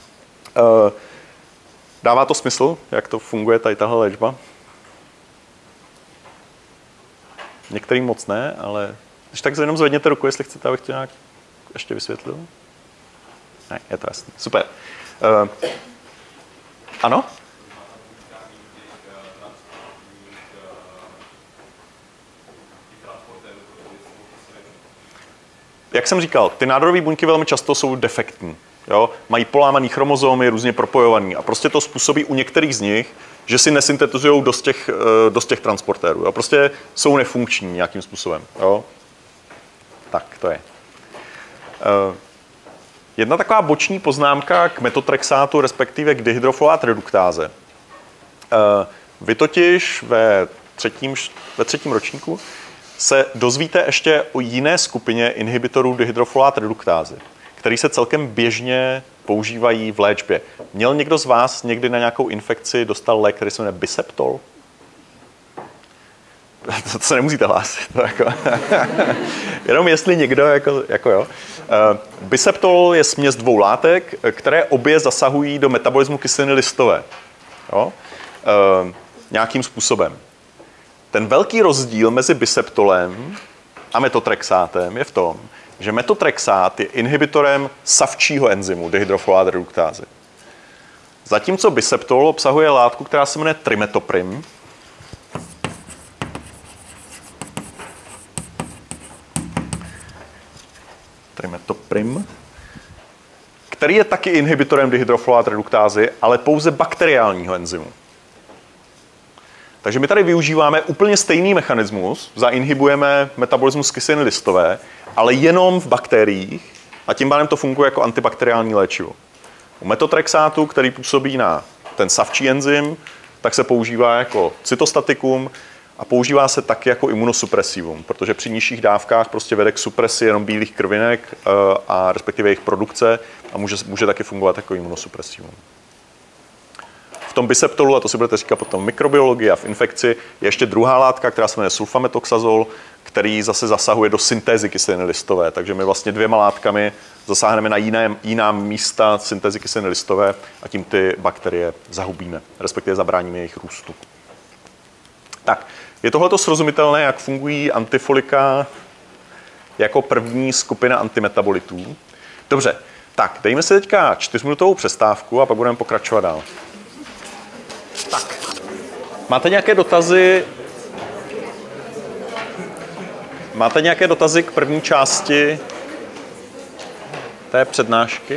Dává to smysl, jak to funguje tady tahle léčba? Některým moc ne, ale když tak jenom zvedněte ruku, jestli chcete, abych to nějak ještě vysvětlil. Ne, je to jasný. Super. Uh, ano? Jak jsem říkal, ty nádorové buňky velmi často jsou defektní. Jo? Mají polámaný chromozomy, různě propojovaný a prostě to způsobí u některých z nich, že si nesyntetizují dost těch, dost těch transportérů. Jo? Prostě jsou nefunkční nějakým způsobem. Jo? Tak, to je. Jedna taková boční poznámka k metotrexátu, respektive k dihydrofolát reduktáze. Vy totiž ve třetím, ve třetím ročníku se dozvíte ještě o jiné skupině inhibitorů dihydrofolát reduktázy, který se celkem běžně používají v léčbě. Měl někdo z vás někdy na nějakou infekci dostal lék, který se jmenuje Biseptol? To se nemusíte hlásit. Jako. Jenom jestli někdo, jako, jako jo. Uh, Biseptol je směs dvou látek, které obě zasahují do metabolismu kyseliny listové. Jo? Uh, nějakým způsobem. Ten velký rozdíl mezi Biseptolem a metotrexátem je v tom, že metotrexát je inhibitorem savčího enzymu dihydrofolát reduktázy. Zatímco Biseptol obsahuje látku, která se jmenuje trimetoprim. Trimetoprim, který je taky inhibitorem dihydrofolát reduktázy, ale pouze bakteriálního enzymu. Takže my tady využíváme úplně stejný mechanismus, zainhibujeme metabolismus kyseliny listové, ale jenom v bakteriích a tím pádem to funguje jako antibakteriální léčivo. U metotrexátu, který působí na ten savčí enzym, tak se používá jako cytostatikum a používá se taky jako imunosupresivum, protože při nižších dávkách prostě vede k supresi jenom bílých krvinek a respektive jejich produkce a může, může taky fungovat jako imunosupresivum. V tom Biseptolu, a to si budete říkat potom v mikrobiologii a v infekci, je ještě druhá látka, která se jmenuje sulfametoxazol, který zase zasahuje do syntézy kyseliny listové. Takže my vlastně dvěma látkami zasáhneme na jiné, jiná místa syntézy kyseliny listové a tím ty bakterie zahubíme, respektive zabráníme jejich růstu. Tak, je tohleto srozumitelné, jak fungují antifolika jako první skupina antimetabolitů? Dobře, tak dejme si teďka čtyřminutovou přestávku a pak budeme pokračovat dál. Tak, máte nějaké dotazy? Máte nějaké dotazy k první části té přednášky?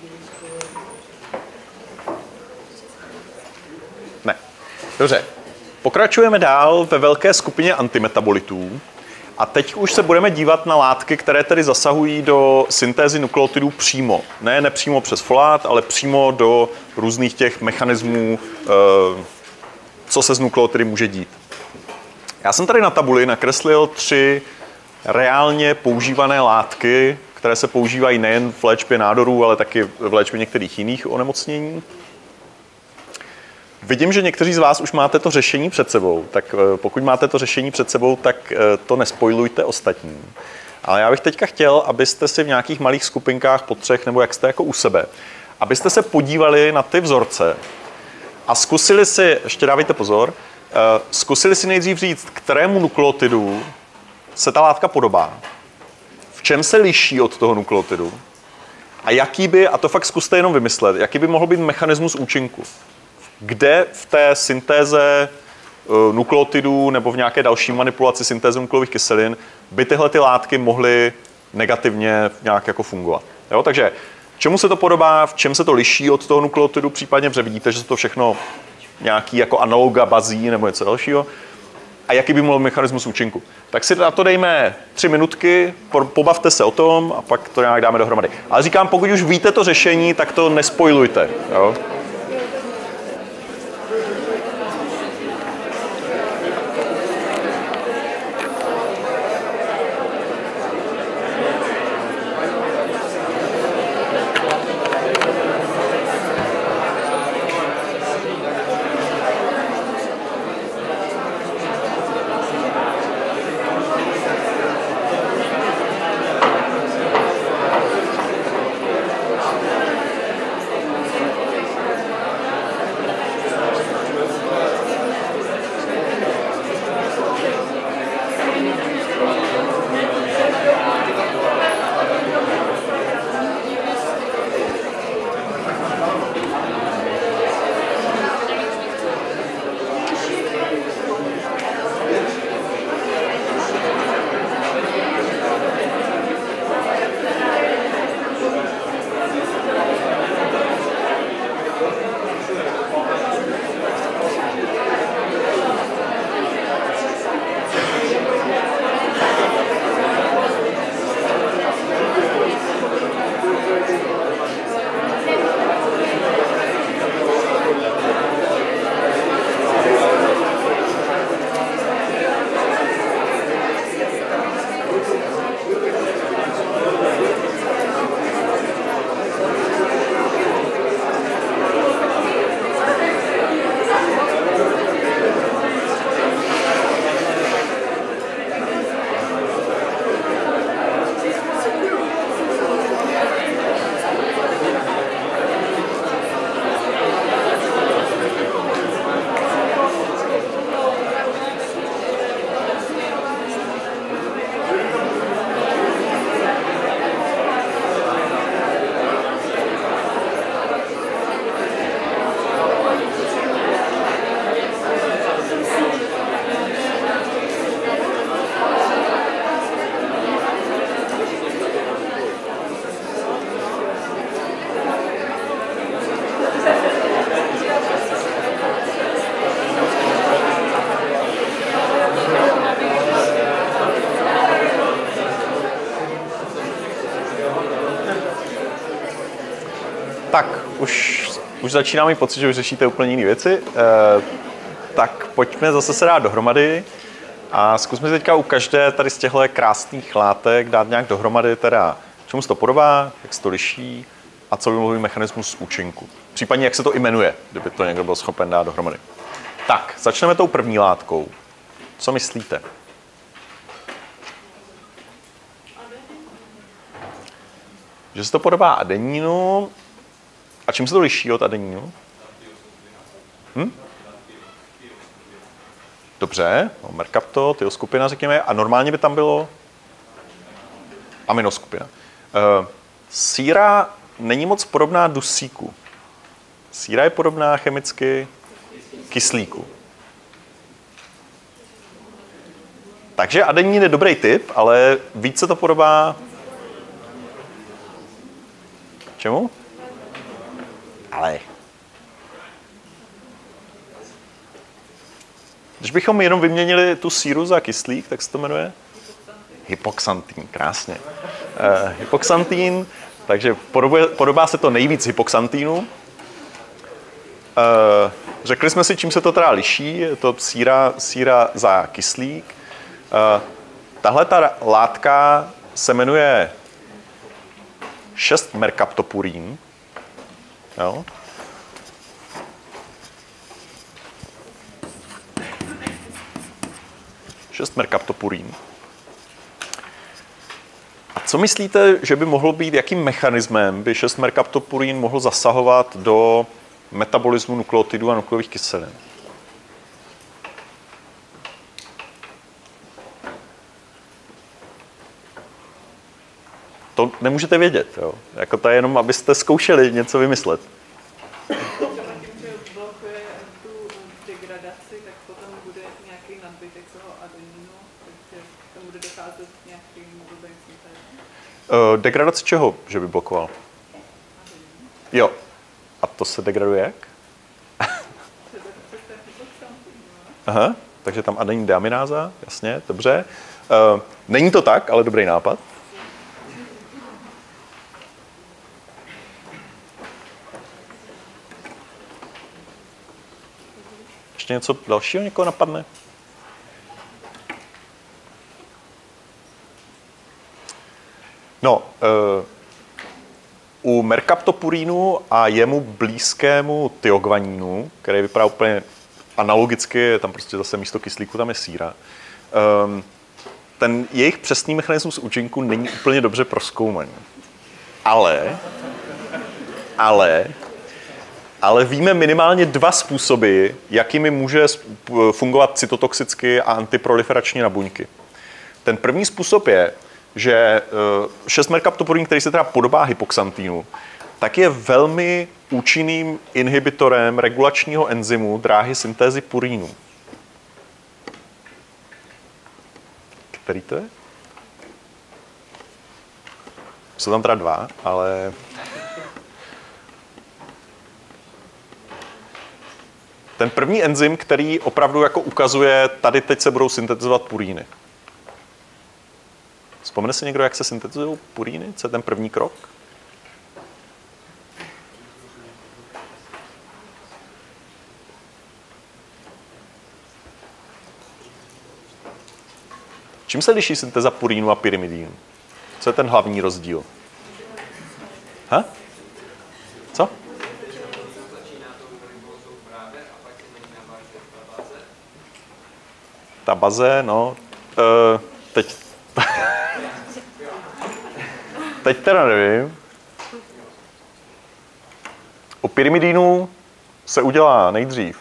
Ne. Dobře. Pokračujeme dál ve velké skupině antimetabolitů a teď už se budeme dívat na látky, které tedy zasahují do syntézy nukleotidů přímo. Ne nepřímo přes folát, ale přímo do různých těch mechanismů, co se z nukleotidy může dít. Já jsem tady na tabuli nakreslil tři reálně používané látky, které se používají nejen v léčbě nádorů, ale taky v léčbě některých jiných onemocnění. Vidím, že někteří z vás už máte to řešení před sebou, tak pokud máte to řešení před sebou, tak to nespoilujte ostatní. Ale já bych teďka chtěl, abyste si v nějakých malých skupinkách po třech, nebo jak jste jako u sebe, abyste se podívali na ty vzorce a zkusili si, ještě dávejte pozor, zkusili si nejdřív říct, kterému nukleotidu se ta látka podobá, v čem se liší od toho nukleotidu a jaký by, a to fakt zkuste jenom vymyslet, jaký by mohl být mechanismus účinku. Kde v té syntéze nukleotidů nebo v nějaké další manipulaci syntézy nukleových kyselin by tyhle ty látky mohly negativně nějak jako fungovat. Jo? Takže čemu se to podobá, v čem se to liší od toho nukleotidu, případně, protože vidíte, že se to všechno nějaký jako analoga bazí nebo něco dalšího. A jaký by mohl mechanismus účinku. Tak si na to dejme tři minutky, pobavte se o tom a pak to nějak dáme dohromady. Ale říkám, pokud už víte to řešení, tak to nespoilujte. Jo? už, už začínám mít pocit, že už řešíte úplně jiné věci. Uh, tak pojďme zase se dát dohromady a zkusme teďka u každé tady z těchto krásných látek dát nějak dohromady teda, čemu se to podobá, jak se to liší a co by mohl být mechanismus účinku. Případně jak se to jmenuje, kdyby to někdo byl schopen dát dohromady. Tak, začneme tou první látkou. Co myslíte? Že se to podobá adenínu. A čím se to liší od adenínu? Hm? Dobře, no, merkapto, tioskupina řekněme. A normálně by tam bylo aminoskupina. Uh, síra není moc podobná dusíku. Síra je podobná chemicky kyslíku. Takže adenín je dobrý typ, ale víc se to podobá čemu? Ale. Když bychom jenom vyměnili tu síru za kyslík, tak se to jmenuje? Hypoxantín, krásně. Uh, hypoxantín, takže podobuje, podobá se to nejvíc hypoxantínu. Uh, řekli jsme si, čím se to teda liší, je to síra, síra za kyslík. Uh, tahle ta látka se jmenuje šest merkaptopurín. Jo? šest merkaptopurín. A co myslíte, že by mohlo být, jakým mechanismem by šest merkaptopurín mohl zasahovat do metabolismu nukleotidů a nukleových kyselin? To nemůžete vědět. Jo? Jako to je jenom, abyste zkoušeli něco vymyslet. Tím, že blokuje tu degradaci, tak potom bude nějaký nadbytek toho adeninu, takže tam bude docházet k nějakým dobrým syntézám. Uh, degradaci čeho, že by blokoval? Jo. A to se degraduje jak? Aha, takže tam adenin deamináza, jasně, dobře. Uh, není to tak, ale dobrý nápad. Ještě něco dalšího někoho napadne? No, uh, u merkaptopurínu a jemu blízkému tyogvanínu, který vypadá úplně analogicky, je tam prostě zase místo kyslíku, tam je síra, um, ten jejich přesný mechanismus účinku není úplně dobře prozkoumaný. Ale, ale, ale víme minimálně dva způsoby, jakými může fungovat cytotoxicky a antiproliferačně na buňky. Ten první způsob je, že šest merkaptopurín, který se teda podobá hypoxantínu, tak je velmi účinným inhibitorem regulačního enzymu dráhy syntézy purínu. Který to je? Jsou tam teda dva, ale... Ten první enzym, který opravdu jako ukazuje, tady teď se budou syntetizovat puríny. Vzpomene si někdo, jak se syntetizují puríny? Co je ten první krok? Čím se liší syntéza purínu a pyrimidínu? Co je ten hlavní rozdíl? Ha? Co? Ta baze, no, uh, teď, teď teda nevím. U pyrimidínu se udělá nejdřív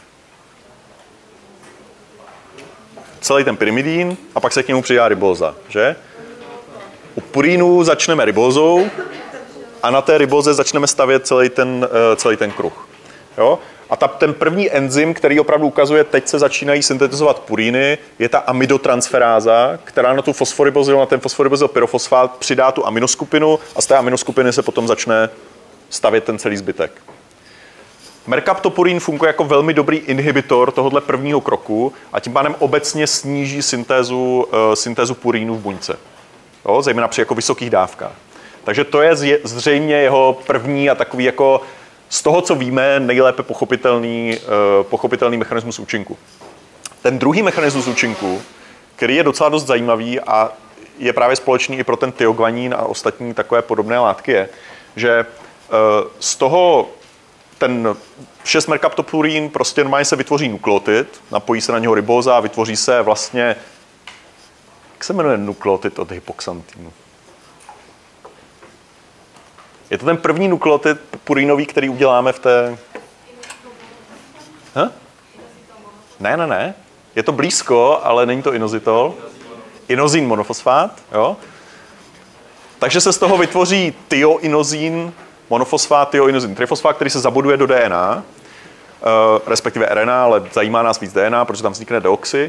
celý ten pyrimidín a pak se k němu přidá ribóza, že? U purínu začneme ribózou a na té ribóze začneme stavět celý ten, celý ten kruh. Jo? A ta, ten první enzym, který opravdu ukazuje, teď se začínají syntetizovat puríny, je ta amidotransferáza, která na tu fosforibozyl, na ten fosforibozyl pyrofosfát přidá tu aminoskupinu a z té aminoskupiny se potom začne stavět ten celý zbytek. Merkaptopurín funguje jako velmi dobrý inhibitor tohoto prvního kroku a tím pádem obecně sníží syntézu, uh, syntézu purínu v buňce. Jo, zejména při jako vysokých dávkách. Takže to je zřejmě jeho první a takový jako z toho, co víme, nejlépe pochopitelný, pochopitelný mechanismus účinku. Ten druhý mechanismus účinku, který je docela dost zajímavý a je právě společný i pro ten tioguanin a ostatní takové podobné látky, je, že z toho ten šest merkaptoplurín prostě normálně se vytvoří nukleotid, napojí se na něho ribóza a vytvoří se vlastně, jak se jmenuje nukleotid od hypoxantínu? Je to ten první nukleotid purínový, který uděláme v té... Huh? Ne, ne, ne. Je to blízko, ale není to inozitol. Inozín monofosfát, jo. Takže se z toho vytvoří tioinozín monofosfát, tioinozín trifosfát, který se zabuduje do D N A, respektive R N A, ale zajímá nás víc D N A, protože tam vznikne deoxy.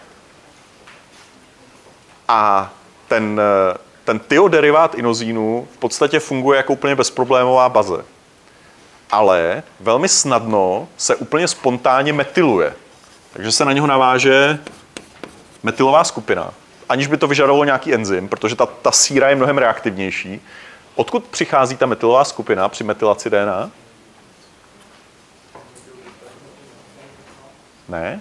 A ten, ten tioderivát inozínu v podstatě funguje jako úplně bezproblémová baze. Ale velmi snadno se úplně spontánně metyluje. Takže se na něho naváže metylová skupina, aniž by to vyžadovalo nějaký enzym, protože ta, ta síra je mnohem reaktivnější. Odkud přichází ta metylová skupina při metylaci D N A? Ne?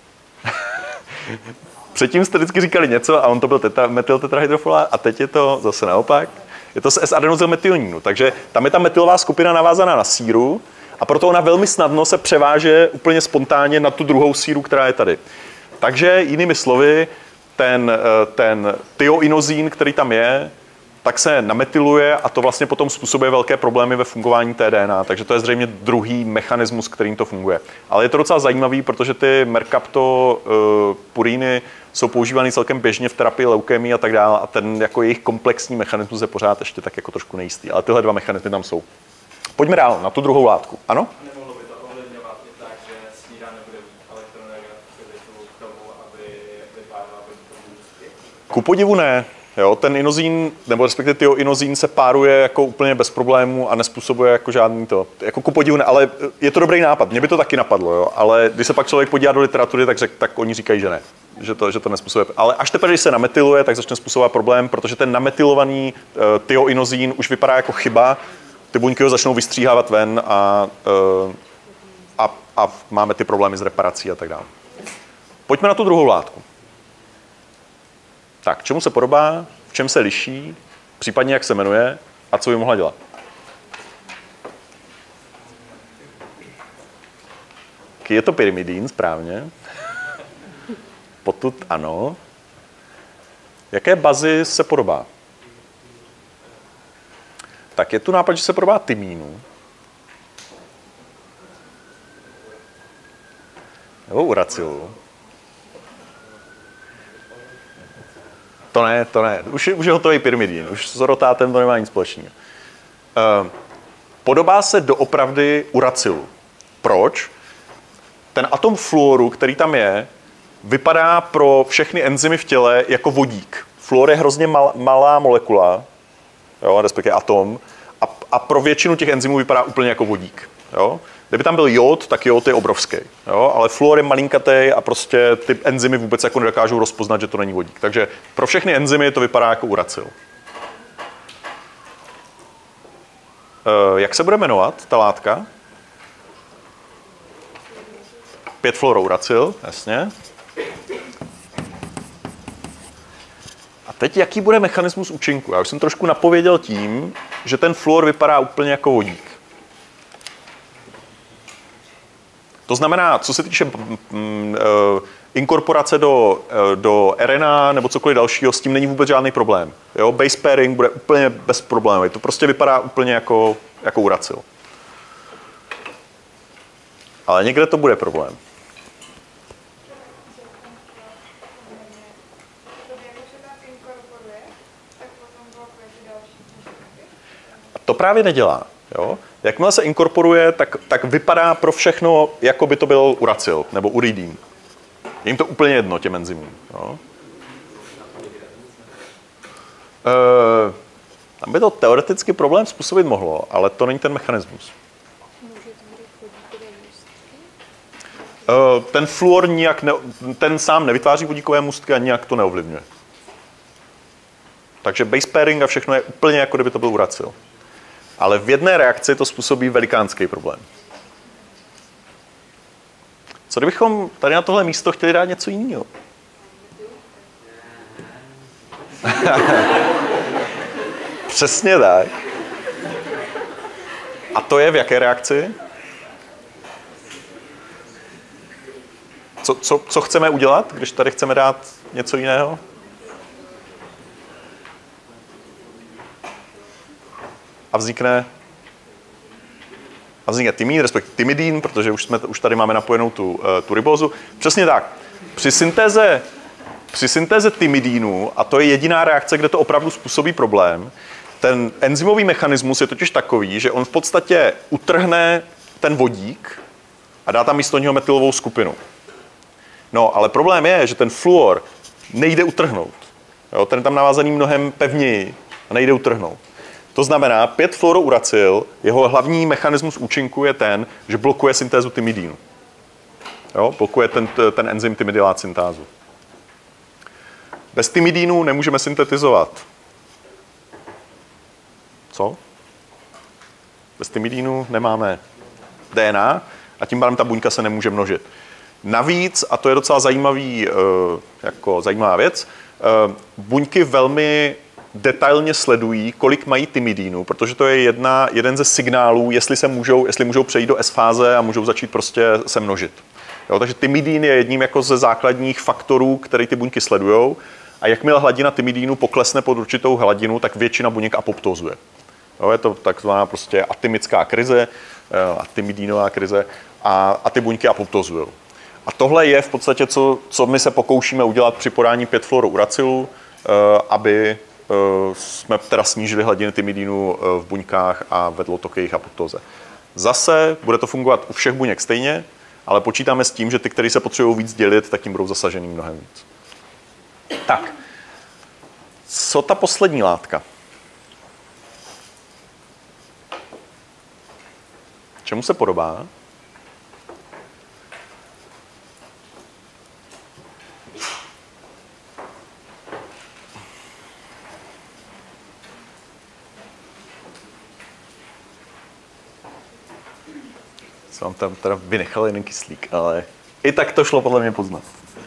Předtím jste vždycky říkali něco a on to byl teta, metyltetrahydrofolát a teď je to zase naopak. Je to z S-adenozylmetionínu, takže tam je ta metylová skupina navázaná na síru a proto ona velmi snadno se převáže úplně spontánně na tu druhou síru, která je tady. Takže jinými slovy, ten, ten tioinozín, který tam je, tak se nametyluje a to vlastně potom způsobuje velké problémy ve fungování té D N A. Takže to je zřejmě druhý mechanismus, kterým to funguje. Ale je to docela zajímavý, protože ty merkaptopuríny jsou používány celkem běžně v terapii leukémie a tak dále a ten jako jejich komplexní mechanismus je pořád ještě tak jako trošku nejistý. Ale tyhle dva mechanismy tam jsou. Pojďme dál na tu druhou látku. Ano? Nemohlo by to ovlivňovat i tak, že snídá nebude elektronegativitu k tomu, aby vypárala vodíkový. Ku podivu ne. Jo, ten inozín, nebo respektive tioinozín se páruje jako úplně bez problémů a nespůsobuje jako žádný to. Jako ku podivu ne, ale je to dobrý nápad. Mě by to taky napadlo, jo, ale když se pak člověk podívá do literatury, tak, řek, tak oni říkají, že ne. Že to, že to nespůsobuje. Ale až teprve, když se nametyluje, tak začne způsobovat problém, protože ten nametylovaný uh, tioinozín už vypadá jako chyba, ty buňky ho začnou vystříhávat ven a, uh, a, a máme ty problémy s reparací a tak dále. Pojďme na tu druhou látku. Tak, čemu se podobá, v čem se liší, případně jak se jmenuje a co by mohla dělat? Je to pyrimidín, správně. Potud ano. Jaké bazy se podobá? Tak je tu nápad, že se podobá tymínu. Nebo uracilu. To ne, to ne. Už, už je hotový pyrimidín. Už s rotátem to nemá nic společného. Uh, podobá se doopravdy uracilu. Proč? Ten atom fluoru, který tam je, vypadá pro všechny enzymy v těle jako vodík. Fluor je hrozně mal, malá molekula, jo, respektive atom, a, a pro většinu těch enzymů vypadá úplně jako vodík. Jo. Kdyby tam byl jód, tak jód je obrovský. Jo? Ale fluor je malinkatej a prostě ty enzymy vůbec jako nedokážou rozpoznat, že to není vodík. Takže pro všechny enzymy to vypadá jako uracil. E, jak se bude jmenovat ta látka? pět fluorouracil, jasně. A teď jaký bude mechanismus účinku? Já už jsem trošku napověděl tím, že ten fluor vypadá úplně jako vodík. To znamená, co se týče mm, uh, inkorporace do, uh, do R N A nebo cokoliv dalšího, s tím není vůbec žádný problém. Jo? Base pairing bude úplně bez problémů. To prostě vypadá úplně jako, jako uracil. Ale někde to bude problém. To právě nedělá. Jo? Jakmile se inkorporuje, tak, tak vypadá pro všechno, jako by to byl uracil nebo uridín. Je jim to úplně jedno, těm enzymům. Jo? E, tam by to teoreticky problém způsobit mohlo, ale to není ten mechanismus. E, ten fluor nijak ne, ten sám nevytváří vodíkové můstky a nijak to neovlivňuje. Takže base pairing a všechno je úplně jako kdyby to byl uracil. Ale v jedné reakci to způsobí velikánský problém. Co kdybychom tady na tohle místo chtěli dát něco jiného? Přesně tak. A to je v jaké reakci? Co, co, co chceme udělat, když tady chceme dát něco jiného? A vznikne a vznikne tymín, respektive timidín, protože už, jsme, už tady máme napojenou tu, tu ribózu. Přesně tak. Při syntéze, při syntéze timidínu, a to je jediná reakce, kde to opravdu způsobí problém, ten enzymový mechanismus je totiž takový, že on v podstatě utrhne ten vodík a dá tam místo něho metylovou skupinu. No, ale problém je, že ten fluor nejde utrhnout. Jo, ten je tam navázaný mnohem pevněji a nejde utrhnout. To znamená, pět fluorouracil, jeho hlavní mechanismus účinku je ten, že blokuje syntézu timidínu. Jo, blokuje ten, ten enzym timidylát syntázu. Bez timidínu nemůžeme syntetizovat. Co? Bez timidínu nemáme D N A a tím pádem ta buňka se nemůže množit. Navíc, a to je docela zajímavý, jako zajímavá věc, buňky velmi detailně sledují, kolik mají timidínu, protože to je jedna, jeden ze signálů, jestli se můžou, jestli můžou přejít do S-fáze a můžou začít prostě se množit. Jo, takže timidín je jedním jako ze základních faktorů, který ty buňky sledujou. A jakmile hladina timidínu poklesne pod určitou hladinu, tak většina buněk apoptozuje. Jo, je to takzvaná prostě atymická krize, atymidínová krize a, a ty buňky apoptozují. A tohle je v podstatě, co, co my se pokoušíme udělat při podání pět fluorouracilů, aby jsme teda snížili hladiny timidínu v buňkách a vedlo to k jejich apoptóze. Zase bude to fungovat u všech buněk stejně, ale počítáme s tím, že ty, které se potřebují víc dělit, tak tím budou zasažený mnohem víc. Tak, co ta poslední látka? Čemu se podobá? Jsem vám tam teda vynechal jeden kyslík, ale i tak to šlo podle mě poznat.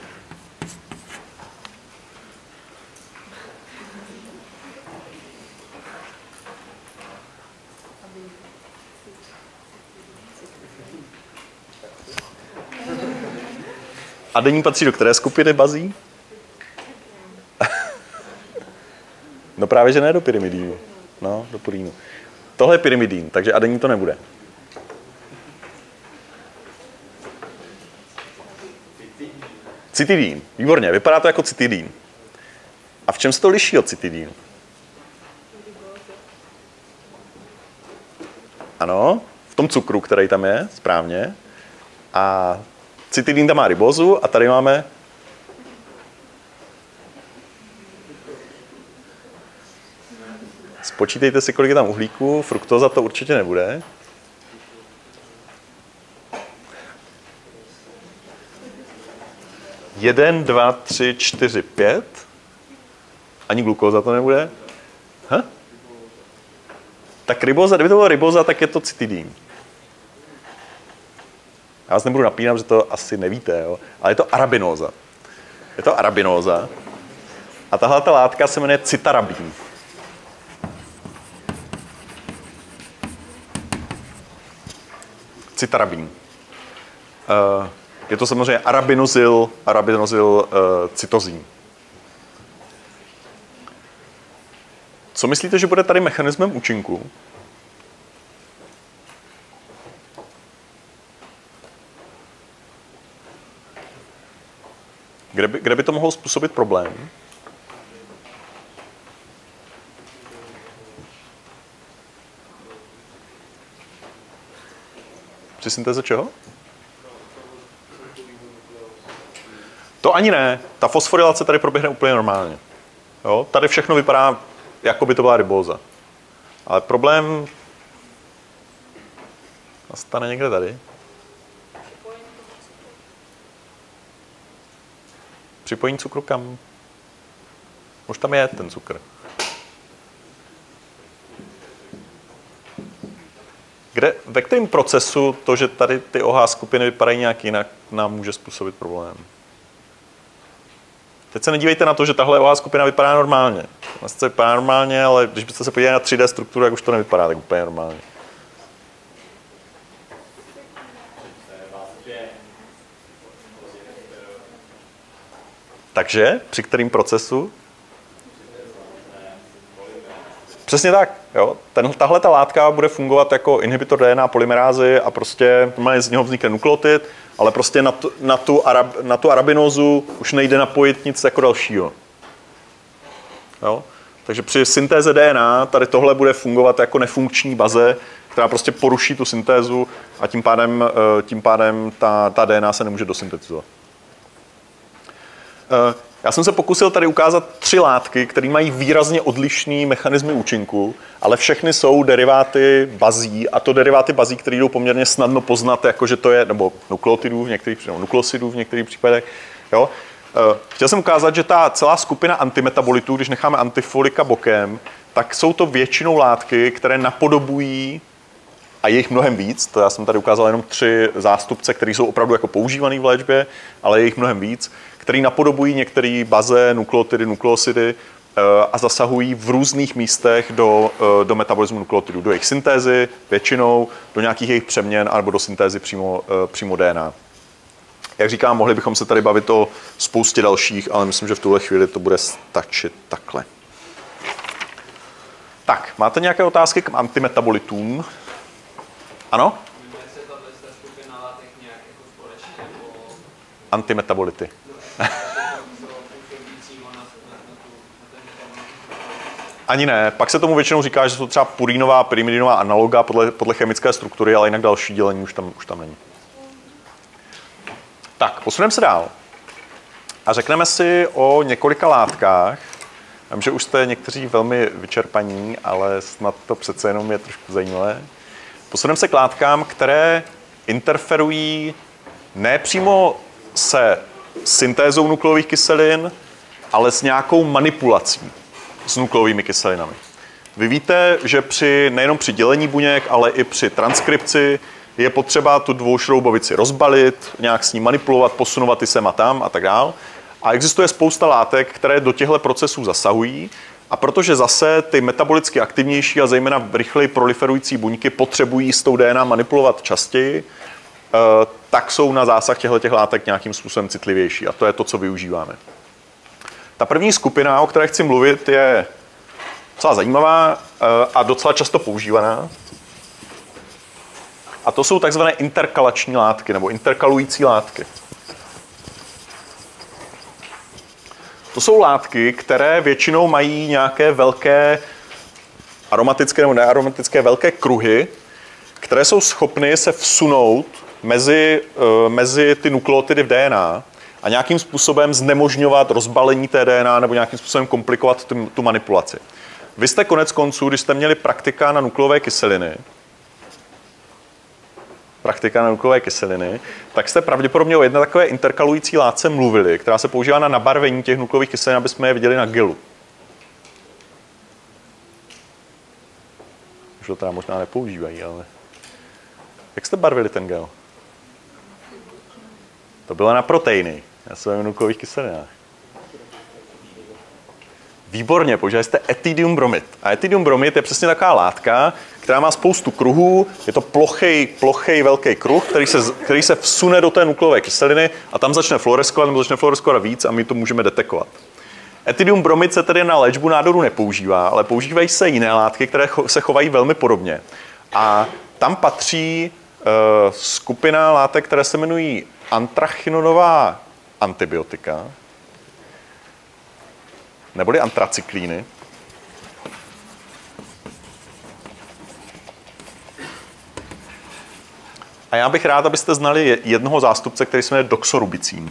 Adenín patří do které skupiny bazí? No právě, že ne do pyrimidínu. No, do purínu. Tohle je pyrimidín, takže adenín to nebude. Cytidín. Výborně, vypadá to jako cytidín. A v čem se to liší od cytidínu? Ano, v tom cukru, který tam je, správně. A cytidín tam má ribózu a tady máme spočítejte si, kolik je tam uhlíků, fruktóza to určitě nebude. Jeden, dva, tři, čtyři, pět. Ani glukóza to nebude. Ha? Tak ribóza, kdyby to bylo ribóza, tak je to cytidín. Já vás nebudu napínat, že to asi nevíte, jo? Ale je to arabinóza. Je to arabinóza. A tahle ta látka se jmenuje cytarabín. Cytarabín. Uh, je to samozřejmě arabinozyl, arabinozyl uh, cytozín. Co myslíte, že bude tady mechanismem účinku? Kde by, kde by to mohlo způsobit problém? Při syntéze čeho? To ani ne. Ta fosforilace tady proběhne úplně normálně. Jo? Tady všechno vypadá, jako by to byla ribóza. Ale problém nastane někde tady. Připojení cukru kam? Už tam je ten cukr. Kde, ve kterém procesu to, že tady ty O H skupiny vypadají nějak jinak, nám může způsobit problém? Teď se nedívejte na to, že tahle O H skupina vypadá normálně. Vlastně vypadá normálně, ale když byste se podívali na tři dé strukturu, jak už to nevypadá tak úplně normálně. Takže při kterým procesu? Přesně tak. Jo. Ten, tahle ta látka bude fungovat jako inhibitor D N A polymerázy a prostě z něho vznikne nukleotid, ale prostě na tu, na tu, arab, na tu arabinózu už nejde napojit nic jako dalšího. Jo. Takže při syntéze D N A tady tohle bude fungovat jako nefunkční baze, která prostě poruší tu syntézu a tím pádem, tím pádem ta, ta D N A se nemůže dosyntetizovat. Já jsem se pokusil tady ukázat tři látky, které mají výrazně odlišný mechanismy účinku, ale všechny jsou deriváty bazí, a to deriváty bazí, které jdou poměrně snadno poznat, jako že to je, nebo nukleotidů v některých, nebo nukleosidů v některých případech. Jo? Chtěl jsem ukázat, že ta celá skupina antimetabolitů, když necháme antifolika bokem, tak jsou to většinou látky, které napodobují, a je jich mnohem víc, to já jsem tady ukázal jenom tři zástupce, které jsou opravdu jako používané v léčbě, ale je jich mnohem víc, který napodobují některé baze, nukleotidy, nukleosidy a zasahují v různých místech do, do metabolismu nukleotidů, do jejich syntézy většinou, do nějakých jejich přeměn nebo do syntézy přímo, přímo D N A. Jak říkám, mohli bychom se tady bavit o spoustě dalších, ale myslím, že v tuhle chvíli to bude stačit takhle. Tak, máte nějaké otázky k antimetabolitům? Ano? Antimetabolity. Ani ne. Pak se tomu většinou říká, že jsou třeba purinová, pyrimidínová analoga podle, podle chemické struktury, ale jinak další dělení už tam, už tam není. Tak, posuneme se dál. A řekneme si o několika látkách. Vím, že už jste někteří velmi vyčerpaní, ale snad to přece jenom je trošku zajímavé. Posuneme se k látkám, které interferují ne přímo se syntézou nukleových kyselin, ale s nějakou manipulací s nukleovými kyselinami. Vy víte, že při, nejenom při dělení buněk, ale i při transkripci je potřeba tu dvoušroubovici rozbalit, nějak s ní manipulovat, posunovat i sem a tam a tak dál. A existuje spousta látek, které do těchto procesů zasahují. A protože zase ty metabolicky aktivnější a zejména rychleji proliferující buňky potřebují s tou D N A manipulovat častěji, tak jsou na zásah těchto látek nějakým způsobem citlivější. A to je to, co využíváme. Ta první skupina, o které chci mluvit, je docela zajímavá a docela často používaná. A to jsou takzvané interkalační látky nebo interkalující látky. To jsou látky, které většinou mají nějaké velké aromatické nebo nearomatické velké kruhy, které jsou schopny se vsunout mezi, mezi ty nukleotidy v D N A a nějakým způsobem znemožňovat rozbalení té D N A nebo nějakým způsobem komplikovat tu, tu manipulaci. Vy jste konec konců, když jste měli praktika na nukleové kyseliny, praktika na nukleové kyseliny, tak jste pravděpodobně o jedné takové interkalující látce mluvili, která se používá na nabarvení těch nukleových kyselin, aby jsme je viděli na gelu. Už to teda možná nepoužívají, ale... Jak jste barvili ten gel? To bylo na proteiny. Já se bavím o nukleových kyselinách. Výborně, používali jste ethidium bromid. A ethidium bromid je přesně taková látka, která má spoustu kruhů, je to plochej, plochej velký kruh, který se, který se vsune do té nukleové kyseliny a tam začne fluoreskovat, nebo začne fluoreskovat víc a my to můžeme detekovat. Ethidium bromid se tedy na léčbu nádoru nepoužívá, ale používají se jiné látky, které se chovají velmi podobně. A tam patří uh, skupina látek, které se jmenují antrachinonová antibiotika, neboli antracyklíny. A já bych rád, abyste znali jednoho zástupce, který se jmenuje doxorubicin.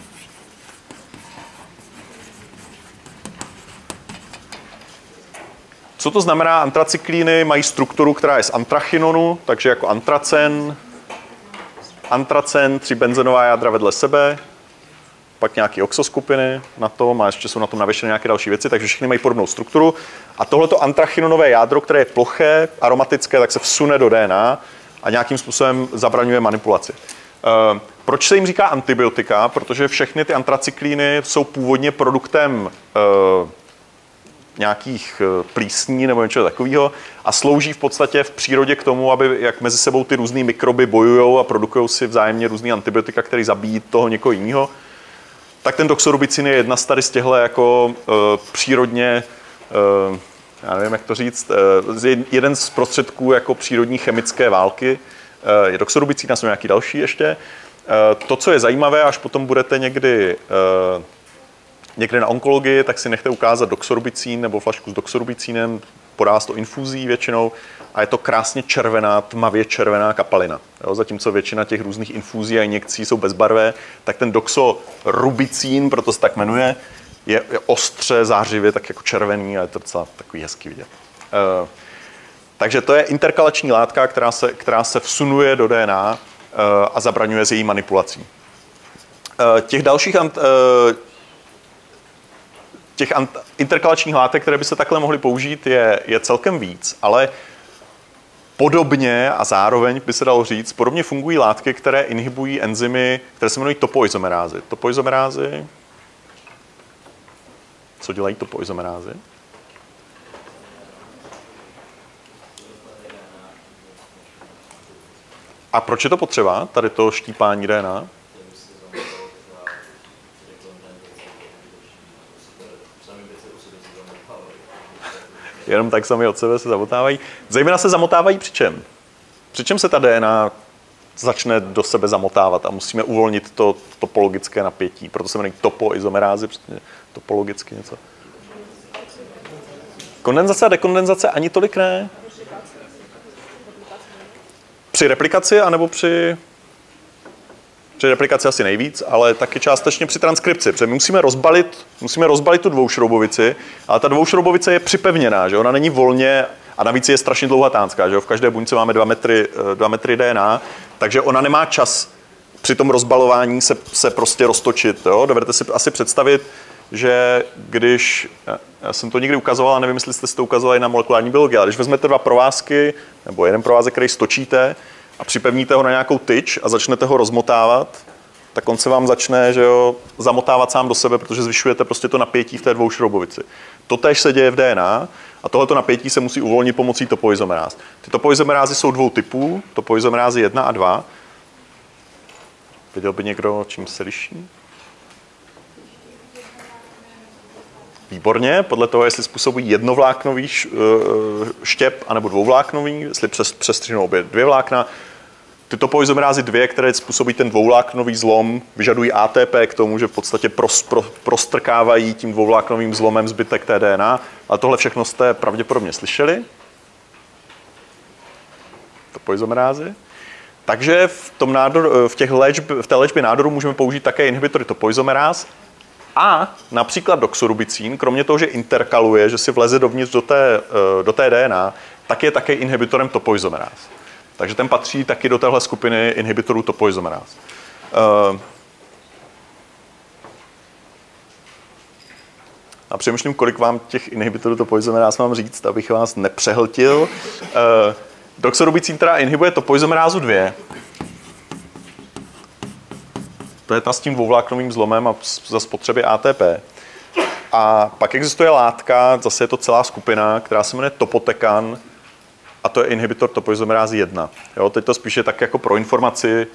Co to znamená? Antracyklíny mají strukturu, která je z antrachinonu, takže jako antracen, antracen, tři benzenová jádra vedle sebe, pak nějaké oxoskupiny na tom a ještě jsou na tom navěšeny nějaké další věci, takže všechny mají podobnou strukturu. A tohleto antrachinonové jádro, které je ploché, aromatické, tak se vsune do D N A a nějakým způsobem zabraňuje manipulaci. Uh, proč se jim říká antibiotika? Protože všechny ty antracyklíny jsou původně produktem uh, nějakých plísní nebo něčeho takového a slouží v podstatě v přírodě k tomu, aby jak mezi sebou ty různý mikroby bojují a produkují si vzájemně různý antibiotika, které zabíjí toho někoho jiného. Tak ten doxorubicin je jedna z tady z těchto jako uh, přírodně, uh, já nevím, jak to říct, uh, jeden z prostředků jako přírodní chemické války. Uh, je doxorubicin, a jsou nějaký další ještě. Uh, to, co je zajímavé, až potom budete někdy uh, někde na onkologii, tak si nechte ukázat doxorubicin nebo flašku s doxorubicínem, podá se to infuzí většinou a je to krásně červená, tmavě červená kapalina. Jo, zatímco většina těch různých infuzí a injekcí jsou bezbarvé, tak ten doxorubicin, proto se tak jmenuje, je, je ostře, zářivě, tak jako červený a je to docela takový hezký vidět. Uh, takže to je interkalační látka, která se, která se vsunuje do D N A uh, a zabraňuje s její manipulací. Uh, těch dalších ant, uh, Těch interkalačních látek, které by se takhle mohly použít, je, je celkem víc, ale podobně a zároveň by se dalo říct, podobně fungují látky, které inhibují enzymy, které se jmenují topoizomerázy. Topoizomerázy. Co dělají topoizomerázy? A proč je to potřeba, tady to štípání D N A? Jenom tak sami od sebe se zamotávají. Zejména se zamotávají při čem? Při čem se ta D N A začne do sebe zamotávat a musíme uvolnit to topologické napětí. Proto se jmenují topoizomerázy, topologicky něco. Kondenzace a dekondenzace ani tolik ne. Při replikaci anebo při... Při replikaci asi nejvíc, ale taky částečně při transkripci. Protože my musíme rozbalit, musíme rozbalit tu dvoušroubovici, ale ta dvoušroubovice je připevněná, že ona není volně a navíc je strašně dlouhatánská, že v každé buňce máme dva metry, dva metry D N A, takže ona nemá čas při tom rozbalování se, se prostě roztočit. Jo? Dovedete si asi představit, že když, já jsem to někdy ukazoval, nevím, jestli jste si to ukazovali na molekulární biologii, ale když vezmete dva provázky, nebo jeden provázek, který stočíte, a připevníte ho na nějakou tyč a začnete ho rozmotávat, tak on se vám začne, že jo, zamotávat sám do sebe, protože zvyšujete prostě to napětí v té dvoušroubovici. Totéž se děje v D N A a tohleto napětí se musí uvolnit pomocí topoizomeráz. Ty topoizomerázy jsou dvou typů, topoizomerázy jedna a dva. Věděl by někdo, čím se liší? Výborně, podle toho, jestli způsobují jednovláknový štěp anebo dvouvláknový, jestli přes, přestřihnou obě dvě vlákna. Ty topoizomerázy dvě, které způsobí ten dvouvláknový zlom, vyžadují A T P k tomu, že v podstatě pros, pro, prostrkávají tím dvouvláknovým zlomem zbytek té D N A. A tohle všechno jste pravděpodobně slyšeli. Topoizomerázy. Takže v, tom nádor, v, těch léčb, v té léčbě nádoru můžeme použít také inhibitory topoizomeráz. A například doxorubicin, kromě toho, že interkaluje, že si vleze dovnitř do té, do té D N A, tak je také inhibitorem topoizomeráz. Takže ten patří taky do téhle skupiny inhibitorů topoizomeráz. A přemýšlím, kolik vám těch inhibitorů topoizomeráz mám říct, abych vás nepřehltil. Doxorubicin teda inhibuje topoizomerázu dvě. To je ta s tím dvouvláknovým zlomem a za spotřeby A T P. A pak existuje látka, zase je to celá skupina, která se jmenuje topotekan a to je inhibitor topoizomerázy jedna. Jo, teď to spíše tak jako pro informaci.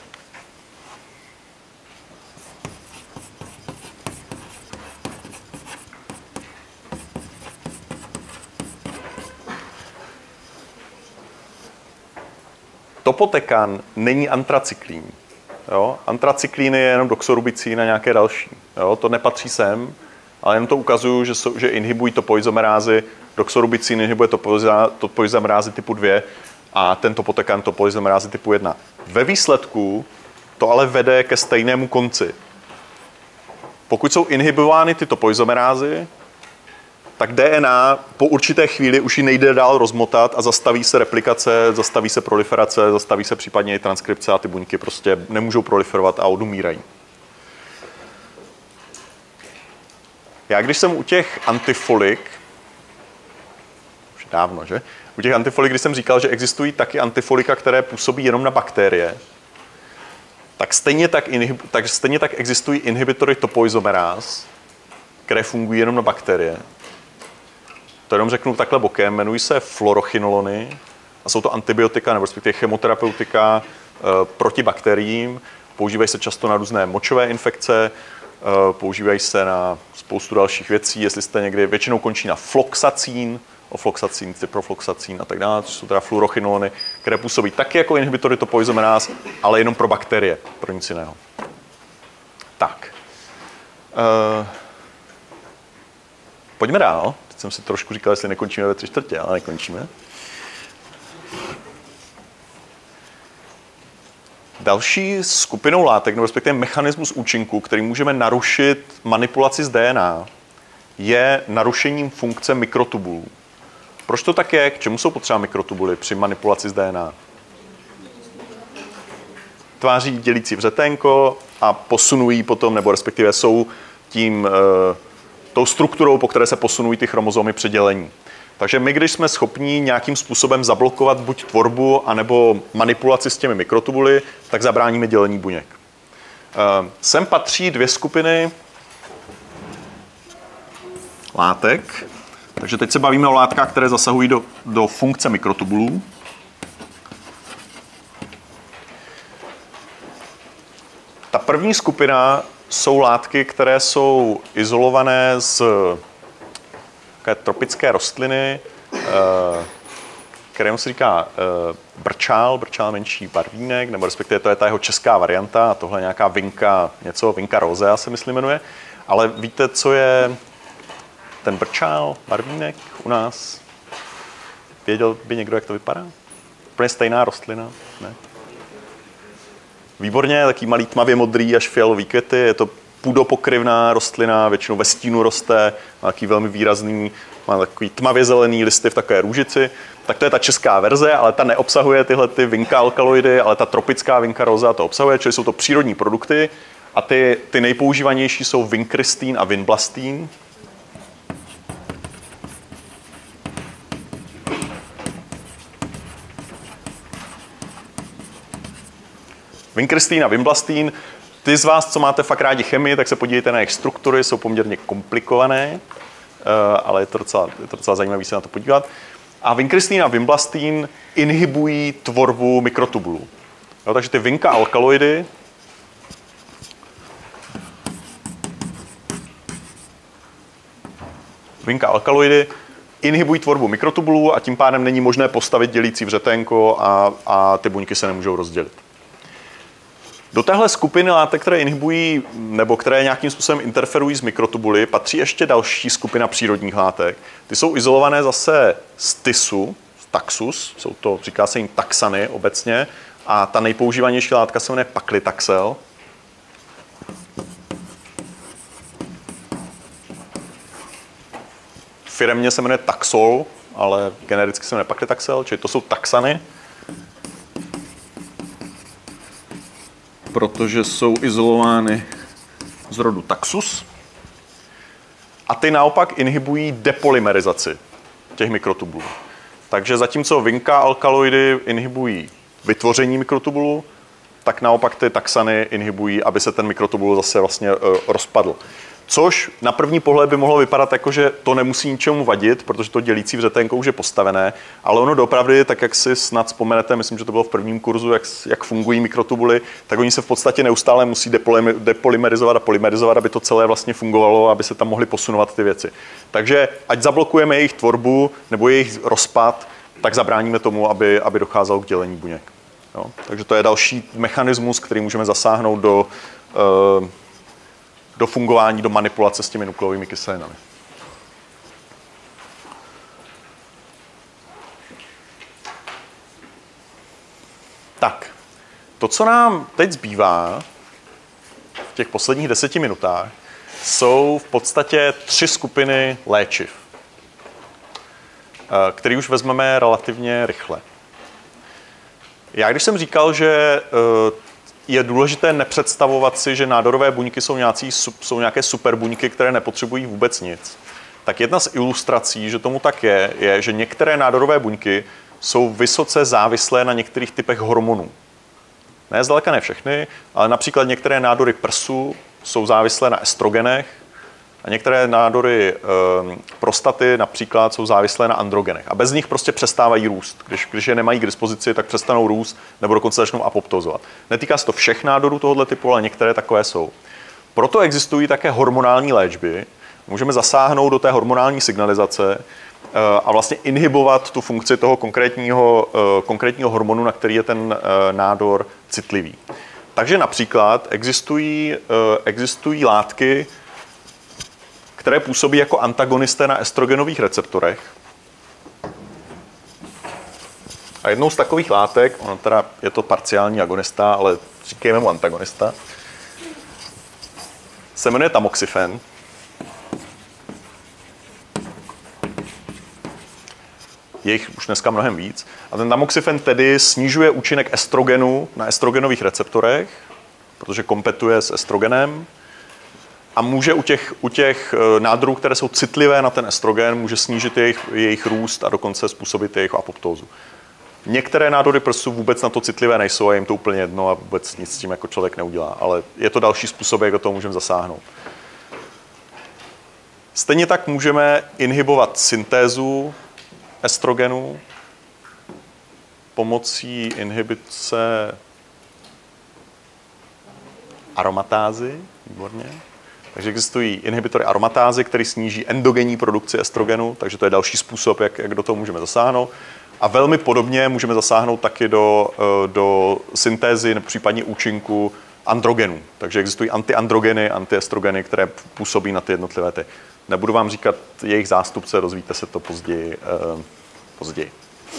Topotekan není antracyklín. Jo? Antracyklín je jenom doxorubicin a nějaké další. Jo? To nepatří sem, ale jen to ukazuju, že, jsou, že inhibují topoizomerázy. Doxorubicin inhibuje topoizomerázy typu dvě a ten topotekan topoizomerázy typu jedna. Ve výsledku to ale vede ke stejnému konci. Pokud jsou inhibovány ty topoizomerázy, tak D N A po určité chvíli už ji nejde dál rozmotat a zastaví se replikace, zastaví se proliferace, zastaví se případně i transkripce a ty buňky prostě nemůžou proliferovat a odumírají. Já když jsem u těch antifolik, už je dávno, že? U těch antifolik, když jsem říkal, že existují taky antifolika, které působí jenom na bakterie, tak stejně tak, inhib, tak stejně tak existují inhibitory topoizomeráz, které fungují jenom na bakterie. To jenom řeknu takhle bokem, jmenují se fluorochinolony a jsou to antibiotika nebo respektive chemoterapeutika e, proti bakteriím. Používají se často na různé močové infekce, e, používají se na spoustu dalších věcí. Jestli jste někdy, většinou končí na floxacín, ofloxacín, ciprofloxacín a tak dále, což jsou teda fluorochinolony, které působí taky jako inhibitory topoizomeráz, ale jenom pro bakterie, pro nic jiného. Tak. E, pojďme dál. Teď jsem si trošku říkal, jestli nekončíme ve tři čtvrtě, ale nekončíme. Další skupinou látek, nebo respektive mechanismus účinku, který můžeme narušit manipulaci s D N A, je narušením funkce mikrotubulů. Proč to tak je? K čemu jsou potřeba mikrotubuly při manipulaci s D N A? Tváří dělící vřeténko a posunují potom, nebo respektive jsou tím, e, tou strukturou, po které se posunují ty chromozomy při dělení. Takže my, když jsme schopni nějakým způsobem zablokovat buď tvorbu, anebo manipulaci s těmi mikrotubuly, tak zabráníme dělení buněk. E, sem patří dvě skupiny látek. Takže teď se bavíme o látkách, které zasahují do, do funkce mikrotubulů. Ta první skupina jsou látky, které jsou izolované z také tropické rostliny, kterému se říká brčál, brčál menší barvínek, nebo respektive to je ta jeho česká varianta, a tohle je nějaká vinka, něco, vinka rosea se myslím jmenuje. Ale víte, co je ten brčál, barvínek u nás? Věděl by někdo, jak to vypadá? Úplně stejná rostlina? Ne? Výborně, taký malý tmavě modrý až fialový květy, je to půdopokryvná rostlina, většinou ve stínu roste, má takový velmi výrazný, má takový tmavě zelený listy v takové růžici. Tak to je ta česká verze, ale ta neobsahuje tyhle ty vinka alkaloidy, ale ta tropická vinka rosea to obsahuje, čili jsou to přírodní produkty a ty, ty nejpoužívanější jsou vinkrystín a vinblastín. Vinkrystín a vinblastín. Ty z vás, co máte fakt rádi chemii, tak se podívejte na jejich struktury, jsou poměrně komplikované, ale je to docela, je to docela zajímavé se na to podívat. A vinkrystín a vinblastín inhibují tvorbu mikrotubulů. Jo, takže ty vinka alkaloidy vinka alkaloidy inhibují tvorbu mikrotubulů a tím pádem není možné postavit dělící vřeténko a, a ty buňky se nemůžou rozdělit. Do téhle skupiny látek, které inhibují nebo které nějakým způsobem interferují s mikrotubuly, patří ještě další skupina přírodních látek. Ty jsou izolované zase z tisu, z taxus, jsou to, říká se jim taxany obecně, a ta nejpoužívanější látka se jmenuje paklitaxel. Firemně se jmenuje Taxol, ale genericky se jmenuje paklitaxel, čili to jsou taxany. Protože jsou izolovány z rodu Taxus. A ty naopak inhibují depolymerizaci těch mikrotubulů. Takže zatímco vinka alkaloidy inhibují vytvoření mikrotubulu, tak naopak ty taxany inhibují, aby se ten mikrotubul zase vlastně uh, rozpadl. Což na první pohled by mohlo vypadat jako, že to nemusí ničemu vadit, protože to dělící vřeténko už je postavené, ale ono doopravdy, tak jak si snad vzpomenete, myslím, že to bylo v prvním kurzu, jak, jak fungují mikrotubuly, tak oni se v podstatě neustále musí depolymerizovat a polymerizovat, aby to celé vlastně fungovalo, aby se tam mohly posunovat ty věci. Takže ať zablokujeme jejich tvorbu nebo jejich rozpad, tak zabráníme tomu, aby, aby docházelo k dělení buněk. Jo? Takže to je další mechanismus, který můžeme zasáhnout do uh, do fungování, do manipulace s těmi nukleovými kyselinami. Tak, to, co nám teď zbývá v těch posledních deseti minutách, jsou v podstatě tři skupiny léčiv, které už vezmeme relativně rychle. Já když jsem říkal, že je důležité nepředstavovat si, že nádorové buňky jsou, nějací, jsou nějaké superbuňky, které nepotřebují vůbec nic, tak jedna z ilustrací, že tomu tak je, je, že některé nádorové buňky jsou vysoce závislé na některých typech hormonů. Ne, zdaleka ne všechny, ale například některé nádory prsu jsou závislé na estrogenech a některé nádory e, prostaty například jsou závislé na androgenech. A bez nich prostě přestávají růst. Když, když je nemají k dispozici, tak přestanou růst nebo dokonce začnou apoptozovat. Netýká se to všech nádorů tohoto typu, ale některé takové jsou. Proto existují také hormonální léčby. Můžeme zasáhnout do té hormonální signalizace a vlastně inhibovat tu funkci toho konkrétního, konkrétního hormonu, na který je ten nádor citlivý. Takže například existují, existují látky, které působí jako antagonisté na estrogenových receptorech. A jednou z takových látek, ono teda je to parciální agonista, ale říkejme mu antagonista, se jmenuje tamoxifen. Je jich už dneska mnohem víc. A ten tamoxifen tedy snižuje účinek estrogenu na estrogenových receptorech, protože kompetuje s estrogenem. A může u těch, u těch nádorů, které jsou citlivé na ten estrogen, může snížit jejich, jejich růst a dokonce způsobit jejich apoptózu. Některé nádory prsu vůbec na to citlivé nejsou a jim to úplně jedno a vůbec nic s tím jako člověk neudělá. Ale je to další způsob, jak do toho můžeme zasáhnout. Stejně tak můžeme inhibovat syntézu estrogenu pomocí inhibice aromatázy. Výborně. Takže existují inhibitory aromatázy, které sníží endogenní produkci estrogenu, takže to je další způsob, jak, jak do toho můžeme zasáhnout. A velmi podobně můžeme zasáhnout taky do, do syntézy, případně účinku androgenů. Takže existují antiandrogeny, antiestrogeny, které působí na ty jednotlivé ty. Nebudu vám říkat jejich zástupce, dozvíte se to později. Eh, později.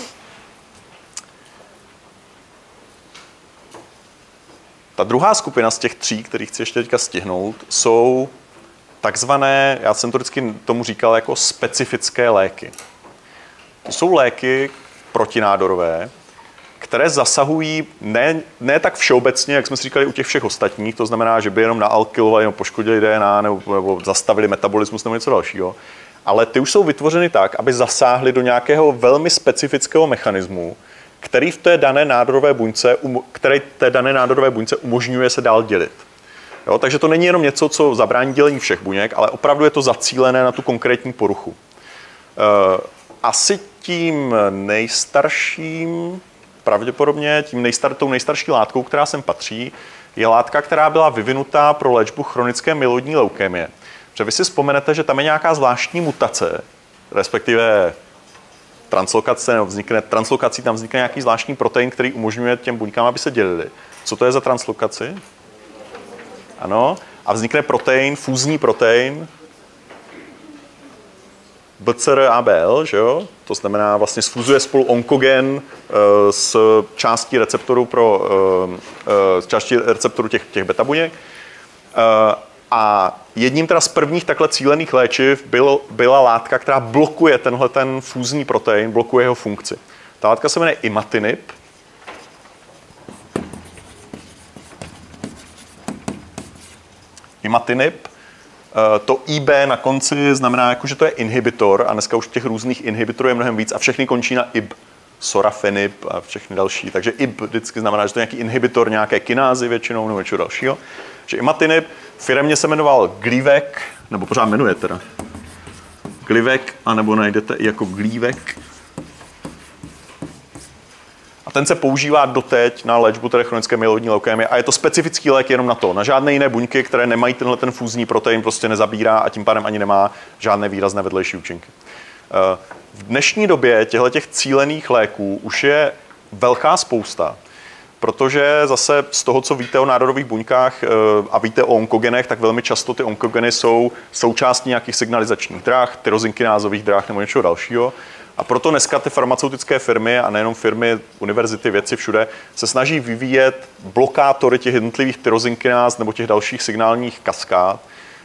Ta druhá skupina z těch tří, kterých chci ještě teďka stihnout, jsou takzvané, já jsem to vždycky tomu říkal jako specifické léky. To jsou léky protinádorové, které zasahují ne, ne tak všeobecně, jak jsme si říkali u těch všech ostatních, to znamená, že by jenom naalkylovali nebo poškodili D N A nebo, nebo zastavili metabolismus nebo něco dalšího, ale ty už jsou vytvořeny tak, aby zasáhly do nějakého velmi specifického mechanismu, který v té dané nádorové buňce, který té dané nádorové buňce umožňuje se dál dělit. Jo, takže to není jenom něco, co zabrání dělení všech buněk, ale opravdu je to zacílené na tu konkrétní poruchu. E, asi tím nejstarším, pravděpodobně tím nejstar, tou nejstarší látkou, která sem patří, je látka, která byla vyvinutá pro léčbu chronické myeloidní leukémie. Protože vy si vzpomenete, že tam je nějaká zvláštní mutace, respektive translokace, nebo vznikne translokací, tam vznikne nějaký zvláštní protein, který umožňuje těm buňkám, aby se dělili. Co to je za translokaci? Ano. A vznikne protein, fúzní protein, B C R A B L, že jo? To znamená, vlastně sfúzuje spolu onkogen uh, s částí receptorů pro uh, uh, s částí receptorů těch, těch beta buněk. Uh, a jedním teda z prvních takhle cílených léčiv byl, byla látka, která blokuje tenhle ten fúzní protein, blokuje jeho funkci. Ta látka se jmenuje imatinib. Imatinib. To I B na konci znamená, jako, že to je inhibitor a dneska už těch různých inhibitorů je mnohem víc a všechny končí na I B. Sorafenib a všechny další. Takže I B vždycky znamená, že to je nějaký inhibitor nějaké kinázy většinou nebo něčeho dalšího. Že imatinib firemně se jmenoval Glivec, nebo pořád jmenuje teda. Glivec, anebo najdete i jako Glivec. A ten se používá doteď na léčbu té chronické myeloidní leukémie a je to specifický lék jenom na to. Na žádné jiné buňky, které nemají tenhle ten fúzní protein, prostě nezabírá a tím pádem ani nemá žádné výrazné vedlejší účinky. V dnešní době těchto cílených léků už je velká spousta, protože zase z toho, co víte o nádorových buňkách a víte o onkogenech, tak velmi často ty onkogeny jsou součástí nějakých signalizačních drah, tyrozinkinázových drah nebo něčeho dalšího. A proto dneska ty farmaceutické firmy a nejenom firmy, univerzity, vědci všude se snaží vyvíjet blokátory těch jednotlivých tyrozinkináz nebo těch dalších signálních kaskád.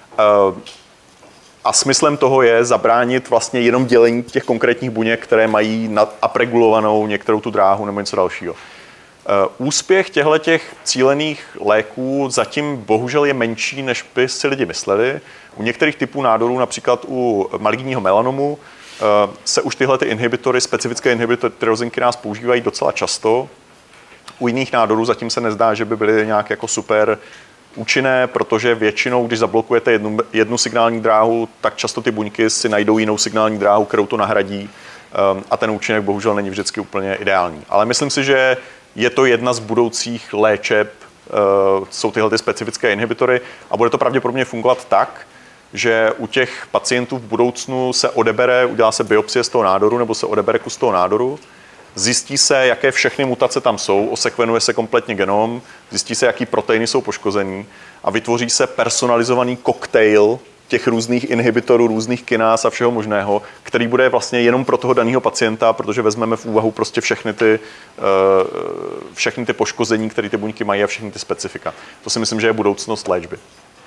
A smyslem toho je zabránit vlastně jenom dělení těch konkrétních buněk, které mají upregulovanou některou tu dráhu nebo něco dalšího. Úspěch těchto cílených léků zatím bohužel je menší, než by si lidi mysleli. U některých typů nádorů, například u maligního melanomu, se už tyhle ty inhibitory, specifické inhibitory tyrosinkinás používají docela často. U jiných nádorů zatím se nezdá, že by byly nějak jako super účinné, protože většinou, když zablokujete jednu, jednu signální dráhu, tak často ty buňky si najdou jinou signální dráhu, kterou to nahradí, a ten účinek bohužel není vždycky úplně ideální. Ale myslím si, že je to jedna z budoucích léčeb, jsou tyhle ty specifické inhibitory a bude to pravděpodobně fungovat tak, že u těch pacientů v budoucnu se odebere, udělá se biopsie z toho nádoru nebo se odebere kus toho nádoru, zjistí se, jaké všechny mutace tam jsou, osekvenuje se kompletně genom, zjistí se, jaký proteiny jsou poškozený a vytvoří se personalizovaný koktejl těch různých inhibitorů, různých kinás a všeho možného, který bude vlastně jenom pro toho daného pacienta, protože vezmeme v úvahu prostě všechny ty, všechny ty poškození, které ty buňky mají a všechny ty specifika. To si myslím, že je budoucnost léčby.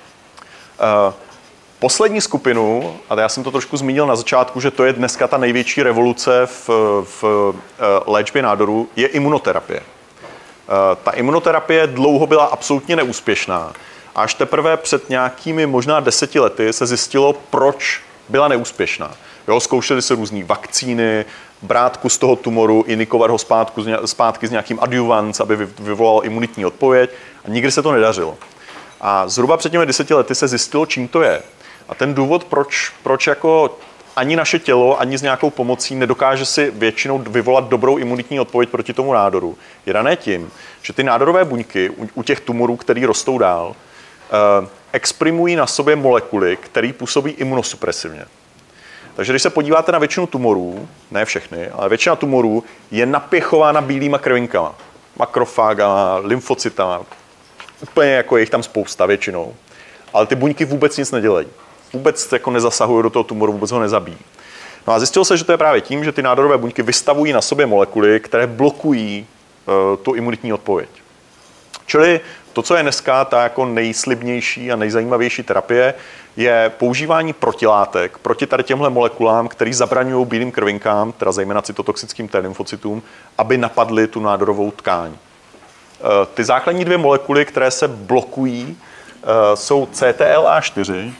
Poslední skupinu, a já jsem to trošku zmínil na začátku, že to je dneska ta největší revoluce v, v léčbě nádorů, je imunoterapie. Ta imunoterapie dlouho byla absolutně neúspěšná. Až teprve před nějakými možná deseti lety se zjistilo, proč byla neúspěšná. Jo, zkoušeli se různý vakcíny, brát kus toho tumoru, inikovat ho zpátku, zpátky s nějakým adjuvans, aby vyvolal imunitní odpověď a nikdy se to nedařilo. A zhruba před těmi deseti lety se zjistilo, čím to je. A ten důvod, proč, proč jako ani naše tělo, ani s nějakou pomocí nedokáže si většinou vyvolat dobrou imunitní odpověď proti tomu nádoru, je dané tím, že ty nádorové buňky u, u těch tumorů, které rostou dál, eh, exprimují na sobě molekuly, které působí imunosupresivně. Takže když se podíváte na většinu tumorů, ne všechny, ale většina tumorů je napěchována bílýma krvinkama, makrofágama, lymfocytama, úplně jako je jich tam spousta většinou. Ale ty buňky vůbec nic nedělají. Vůbec jako nezasahují do toho tumoru, vůbec ho nezabíjí. No a zjistilo se, že to je právě tím, že ty nádorové buňky vystavují na sobě molekuly, které blokují uh, tu imunitní odpověď. Čili to, co je dneska ta jako nejslibnější a nejzajímavější terapie, je používání protilátek proti tady těmhle molekulám, které zabraňují bílým krvinkám, teda zejména cytotoxickým T lymfocytům, aby napadly tu nádorovou tkáň. Uh, ty základní dvě molekuly, které se blokují, uh, jsou C T L A čtyři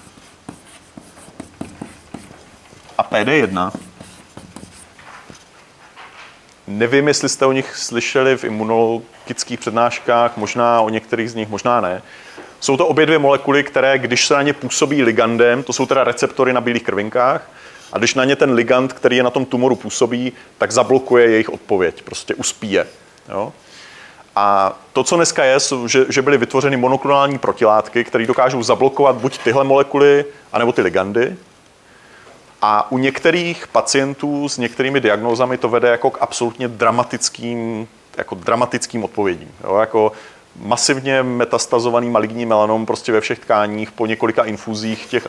a P D jedna. Nevím, jestli jste o nich slyšeli v imunologických přednáškách, možná o některých z nich, možná ne. Jsou to obě dvě molekuly, které, když se na ně působí ligandem, to jsou teda receptory na bílých krvinkách, a když na ně ten ligand, který je na tom tumoru působí, tak zablokuje jejich odpověď, prostě uspíje. Jo? A to, co dneska je, že, že byly vytvořeny monoklonální protilátky, které dokážou zablokovat buď tyhle molekuly, anebo ty ligandy. A u některých pacientů s některými diagnózami to vede jako k absolutně dramatickým, jako dramatickým odpovědím. Jo? Jako masivně metastazovaný maligní melanom prostě ve všech tkáních po několika infuzích těch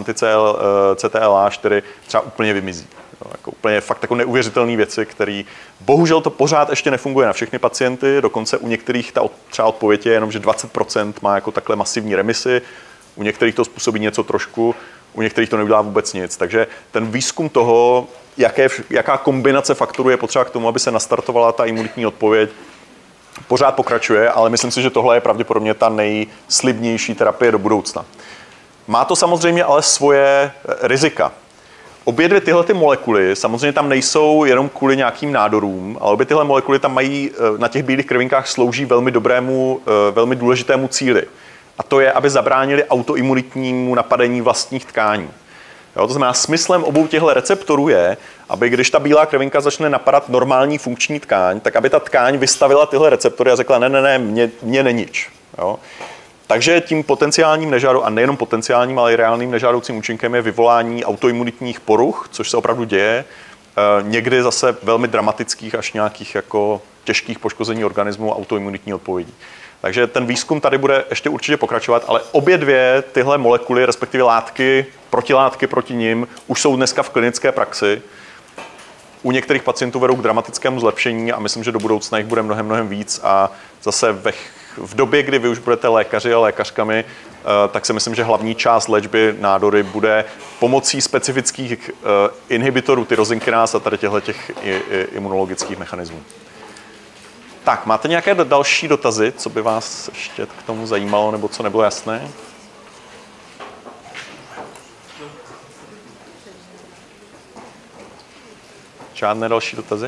anti-C T L A čtyři třeba úplně vymizí. Jo? Jako úplně fakt jako neuvěřitelné věci, které bohužel to pořád ještě nefunguje na všechny pacienty, dokonce u některých ta třeba odpověď je jenom, že dvacet procent má jako takhle masivní remisy, u některých to způsobí něco trošku, u některých to neudělá vůbec nic. Takže ten výzkum toho, jaké, jaká kombinace faktorů je potřeba k tomu, aby se nastartovala ta imunitní odpověď, pořád pokračuje, ale myslím si, že tohle je pravděpodobně ta nejslibnější terapie do budoucna. Má to samozřejmě ale svoje rizika. Obě dvě tyhle ty molekuly samozřejmě tam nejsou jenom kvůli nějakým nádorům, ale obě tyhle molekuly tam mají na těch bílých krvinkách slouží velmi dobrému, velmi důležitému cíli. A to je, aby zabránili autoimunitnímu napadení vlastních tkání. Jo, to znamená, smyslem obou těchto receptorů je, aby když ta bílá krvinka začne napadat normální funkční tkáň, tak aby ta tkáň vystavila tyhle receptory a řekla, ne, ne, ne, mě, mě nenič. Jo. Takže tím potenciálním nežádoucím, a nejenom potenciálním, ale i reálným nežádoucím účinkem je vyvolání autoimunitních poruch, což se opravdu děje, někdy zase velmi dramatických až nějakých jako těžkých poškození organismu autoimunitní odpovědí. Takže ten výzkum tady bude ještě určitě pokračovat, ale obě dvě tyhle molekuly, respektive látky, protilátky proti nim, už jsou dneska v klinické praxi. U některých pacientů vedou k dramatickému zlepšení a myslím, že do budoucna jich bude mnohem, mnohem víc a zase ve, v době, kdy vy už budete lékaři a lékařkami, tak si myslím, že hlavní část léčby nádory bude pomocí specifických inhibitorů tyrosinkinás a tady těchto těch imunologických mechanismů. Tak, máte nějaké další dotazy, co by vás ještě k tomu zajímalo, nebo co nebylo jasné? Žádné další dotazy?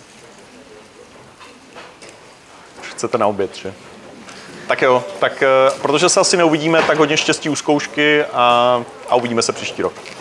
Už chcete na oběd, že? Tak jo, tak protože se asi neuvidíme, tak hodně štěstí u zkoušky a, a uvidíme se příští rok.